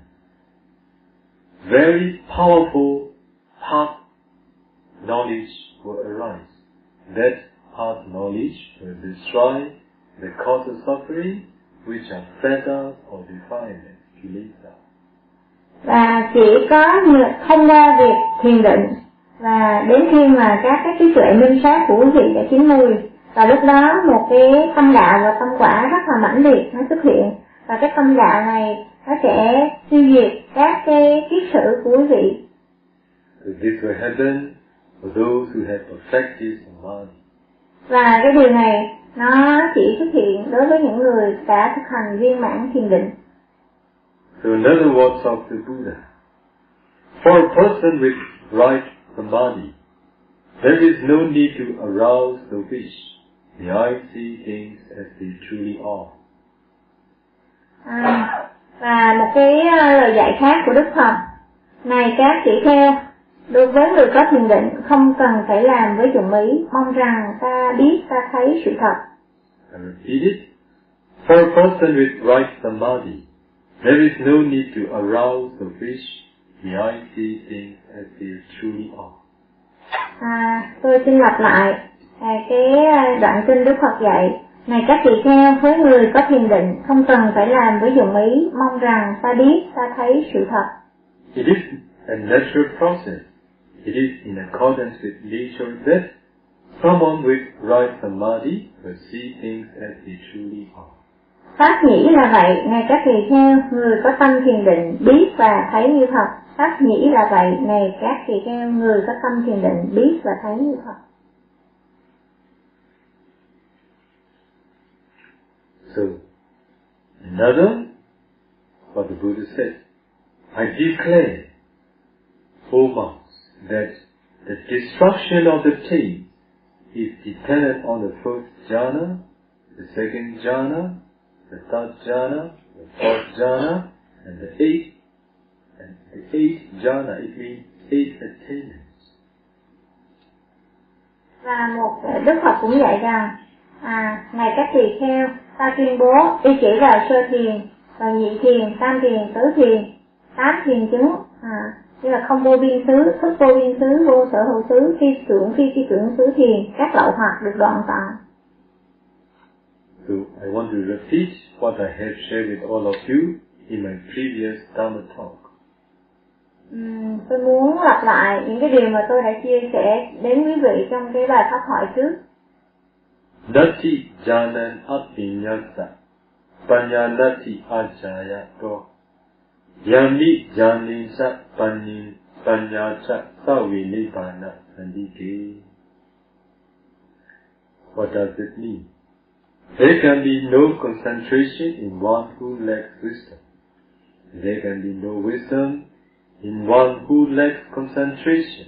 very powerful path knowledge will arise. That path knowledge will destroy the cause of suffering, which are fetters or defilement, kilesa. Và chỉ có thông qua việc thiền định và đến khi mà các cái trí tuệ minh sát của quý vị đã chín mùi, và lúc đó một cái tâm đạo và tâm quả rất là mãnh liệt nó xuất hiện, và cái tâm đạo này nó sẽ tiêu diệt các cái kiết sử của quý vị. So this will happen for those who have perfected samadhi. Và cái điều này nó chỉ xuất hiện đối với những người đã thực hành viên mãn thiền định. So in other words of the Buddha, for a person with right samadhi, there is no need to arouse the wish. The eye see things as they truly are. À, và một cái lời dạy khác của Đức Phật, này các tỷ kheo, đối với người có thiền định không cần phải làm với dụng ý, mong rằng ta biết ta thấy sự thật. I repeat it. For a person with right samadhi, there is no need to arouse the wish. The eye see things as they truly are. À, tôi xin lặp lại à, cái đoạn kinh Đức Phật dạy, này các tỳ kheo, với người có thiền định không cần phải làm với dụng ý, mong rằng ta biết ta thấy sự thật. It is a natural process. It is in accordance with nature that someone with right samadhi will see things as they truly are. Pháp nhĩ là vậy, này các tỳ kheo, người có tâm thiền định biết và thấy như thật. Pháp nhĩ là vậy, này các tỳ kheo, người có tâm thiền định biết và thấy như thật. So, another, what the Buddha said, I declare, O monks, that the destruction of the taste is dependent on the first jhana, the second jhana, the third jhana, the fourth jhana, and the eighth, and the eighth jhana, it means eight attainments. Và một Đức Phật cũng dạy rằng, à, này các tỳ kheo, ta tuyên bố y chỉ vào sơ thiền, và nhị thiền, tam thiền, tứ thiền, tám thiền chứng, à, như là không vô biên xứ, thức vô biên xứ, vô sở hữu xứ, phi tưởng, phi phi tưởng xứ thiền, các lậu hoặc được đoạn tận. So I want to repeat what I have shared with all of you in my previous Dhamma talk. Uhm, tôi muốn lặp lại những cái điều mà tôi đã chia sẻ đến quý vị trong cái bài pháp thoại trước. Nati janan apinyasa, panyanati ajayato, yami janinsa panyin panyacha savinipana sandike. What does it mean? There can be no concentration in one who lacks wisdom. There can be no wisdom in one who lacks concentration.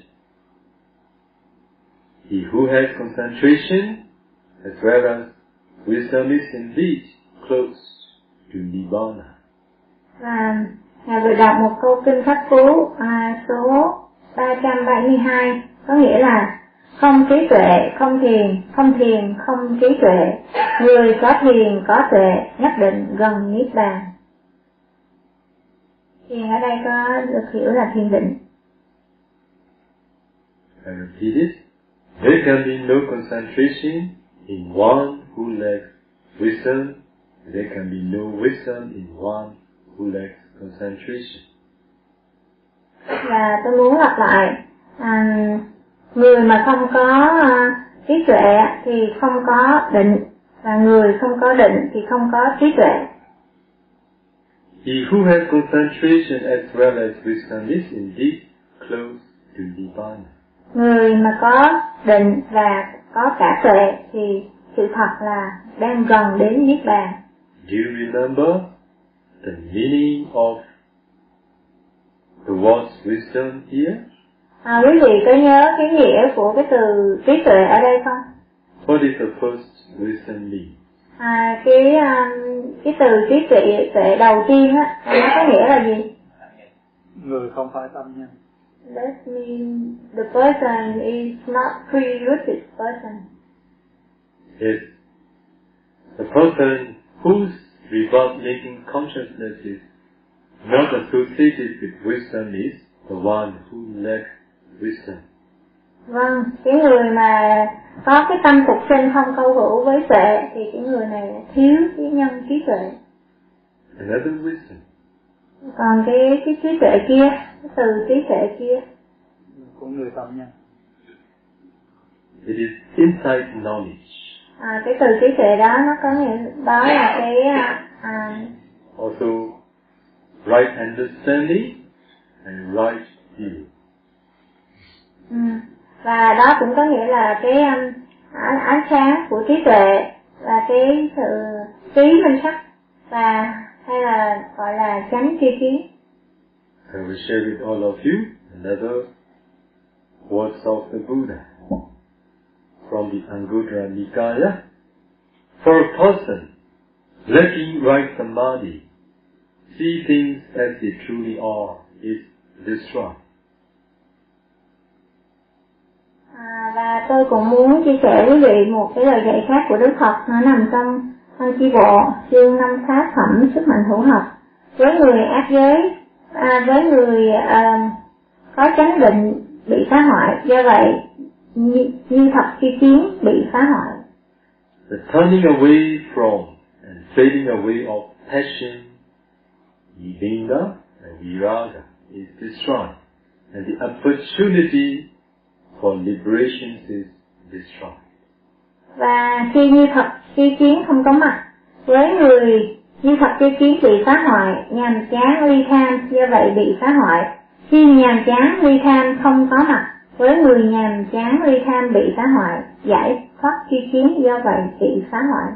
He who has concentration as well as wisdom is indeed close to Nibbana. Và Ngài vừa đọc một câu kinh pháp cú à, số ba trăm bảy mươi hai, có nghĩa là không trí tuệ, không thiền, không thiền, không trí tuệ. Người có thiền, có tuệ, nhất định gần Niết Bàn. Thiền ở đây có được hiểu là thiền định. I repeat it. There can be no concentration in one who lacks wisdom. There can be no wisdom in one who lacks concentration. Và tôi muốn lặp lại, à, người mà không có à, trí tuệ thì không có định, và người không có định thì không có trí tuệ. He who has concentration as well as wisdom is indeed close to Nibbana. Người mà có định và có cả tuệ thì sự thật là đang gần đến Niết Bàn. Do you remember the meaning of the word wisdom here? À, quý vị có nhớ cái nghĩa của cái từ trí tuệ ở đây không? What is the first wisdom mean? À, cái um, cái từ trí tuệ tuệ đầu tiên á, nó có nghĩa là gì? Người không phải tâm nhân. That means the person is not pre-rooted person. Yes. The person whose rebirth-making consciousness is not associated with wisdom is the one who lacks wisdom. Vâng, cái người mà có cái tâm phục sinh không câu hữu với tuệ thì cái người này thiếu cái nhân trí tuệ. Another wisdom. Còn cái cái trí tuệ kia, cái từ trí tuệ kia Của người tâm nhân. It is insight knowledge. À, cái từ trí tuệ đó nó có nghĩa đó là cái à, Also, right understanding and right view. ừ, và đó cũng có nghĩa là cái um, ánh, ánh sáng của trí tuệ và cái sự trí minh sắc và hay là gọi là chánh tri kiến. I will share with all of you another words of the Buddha from the Anguttara Nikaya. For a person lacking right samadhi, see things as they truly are is destroyed. À, và tôi cũng muốn chia sẻ với quý vị một cái lời dạy khác của Đức Phật, nó nằm trong Tăng Chi Bộ chương năm Pháp Phẩm Sức Mạnh Hữu Học. Với người ác giới, à, với người à, có chánh định bị phá hoại, do vậy như, như thật tri kiến bị phá hoại. The turning away from and fading away of passion, nibbida and viraga is destroyed, and the opportunity for liberation is destroyed. Và khi như thật tri kiến không có mặt, với người như thật tri kiến bị phá hoại, nhàm chán ly tham do vậy bị phá hoại. Khi nhàm chán ly tham không có mặt, với người nhàm chán ly tham bị phá hoại, giải thoát tri kiến do vậy bị phá hoại.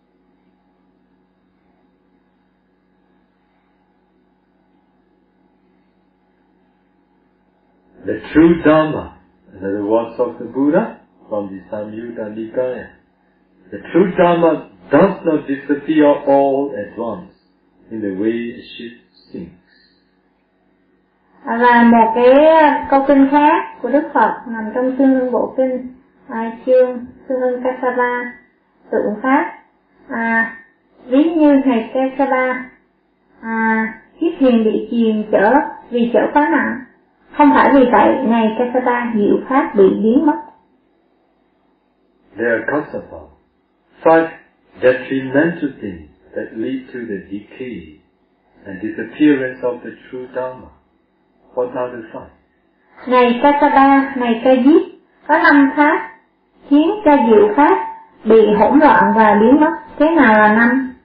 The true Dharma, in other words of the Buddha from the Samyutta Nikaya, the true Dharma does not disappear all at once in the way a ship sinks. Và một cái câu kinh khác của Đức Phật nằm trong Tương Ưng Bộ Kinh, à, chương Tương Ưng Kassapa tượng Pháp. À, ví như ngày Kassapa, à, chiếc thuyền bị chìm chở vì chở quá nặng. Không phải vì vậy ngày Kassapa diệu pháp bị biến mất. There are Kassapa, five detrimental things that lead to the decay and disappearance of the true Dharma. What are the five? Ngày Kassapa, ngày Ca Diếp, có năm pháp khiến cho diệu pháp bị hỗn loạn và biến mất. Thế nào là năm?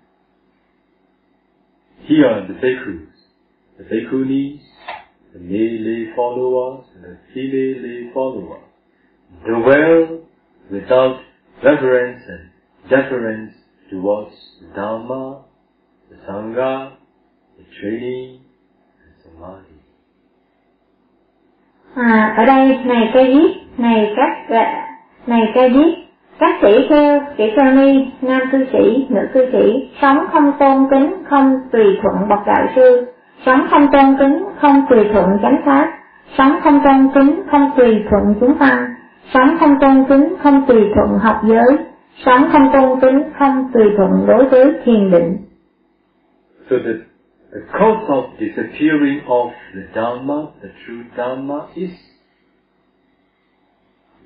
Here are the bhikkhus, the bhikkhunis, the male lay followers and the female lay followers dwell without reverence and deference towards the Dhamma, the Sangha, the training, and Samadhi. À, ở đây này Ca Diếp, này các này Ca Diếp, các sĩ theo, sĩ sơ ni, nam cư sĩ, nữ cư sĩ, sống không tôn kính, không tùy thuận bậc đạo sư, sống không tôn kính, không tùy thuận chánh pháp, sống không tôn kính, không tùy thuận chúng tăng, sống không tôn kính, không tùy thuận học giới, sống không tôn kính, không tùy thuận đối với thiền định. So the, the cause of disappearing of the Dhamma, the true Dhamma, is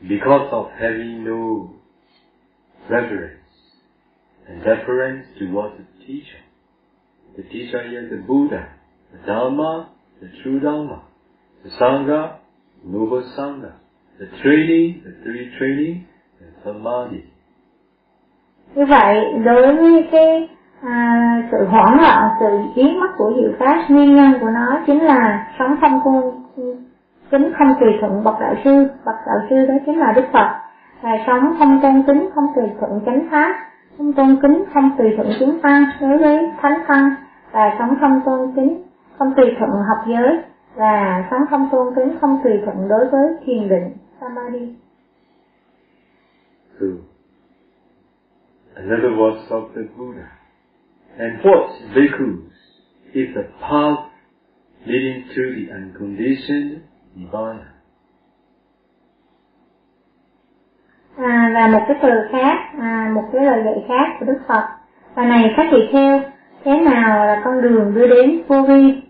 because of having no reverence and deference towards the teacher. The teacher here is the Buddha, the Dharma, the true Dharma, the Sangha, noble Sangha, the training, the three training, and Samadhi. Như vậy, đối với cái à, sự hoảng loạn, sự biến mất của diệu pháp, nguyên nhân của nó chính là sống không cung kính, không tùy thuận bậc đạo sư. Bậc đạo sư đó chính là Đức Phật. Và sống không tôn kính, không tùy thuận chánh pháp, không tôn kính, không tùy thuận chứng tăng đối với thánh tăng, và sống không tôn kính, không tùy thuận học giới, và sống không tôn kính, không tùy thuận đối với thiền định, Samadhi. So, another words of the Buddha. And what, bhikkhus, is the path leading to the unconditioned Nibbana? À, và một cái từ khác, à, một cái lời dạy khác của Đức Phật. Và này các tỳ kheo, thế nào là con đường đưa đến vô vi?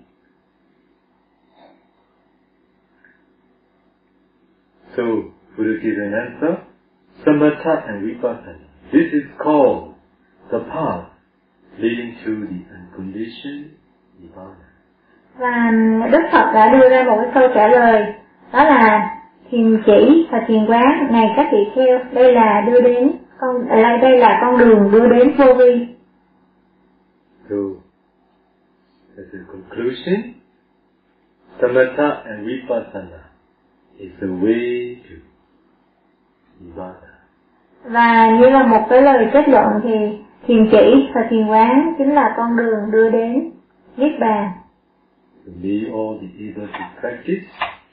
So, Buddha gives an answer. Samatha and Vipassana. This is called the path leading to the unconditioned Nibbana. Và Đức Phật đã đưa ra một cái câu trả lời, đó là thiền chỉ và thiền quán. Này các tỳ kheo, đây là đưa đến con, đây đây là con đường đưa đến vô vi. So, as a conclusion, Samatha and Vipassana is the way to Nibbana. Và như là một cái lời kết luận thì thiền chỉ và thiền quán chính là con đường đưa đến Niết Bàn. So may all be able to practice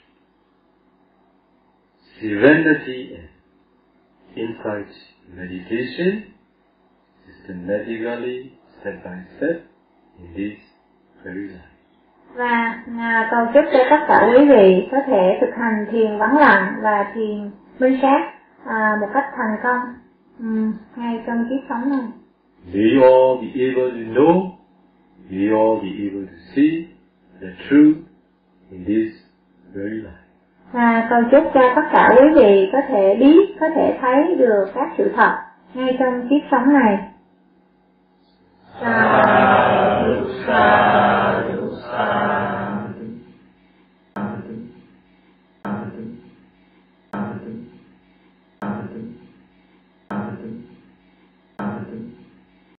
serenity and insight meditation systematically, step by step, in this very life. Và à, cầu chúc cho tất cả quý vị có thể thực hành thiền vắng lặng và thiền minh sát à, một cách thành công um, ngay trong kiếp sống này. May all be able to know, may all be able to see the truth in this very life. Và cầu chúc cho tất cả quý vị có thể biết, có thể thấy được các sự thật ngay trong kiếp sống này. Sa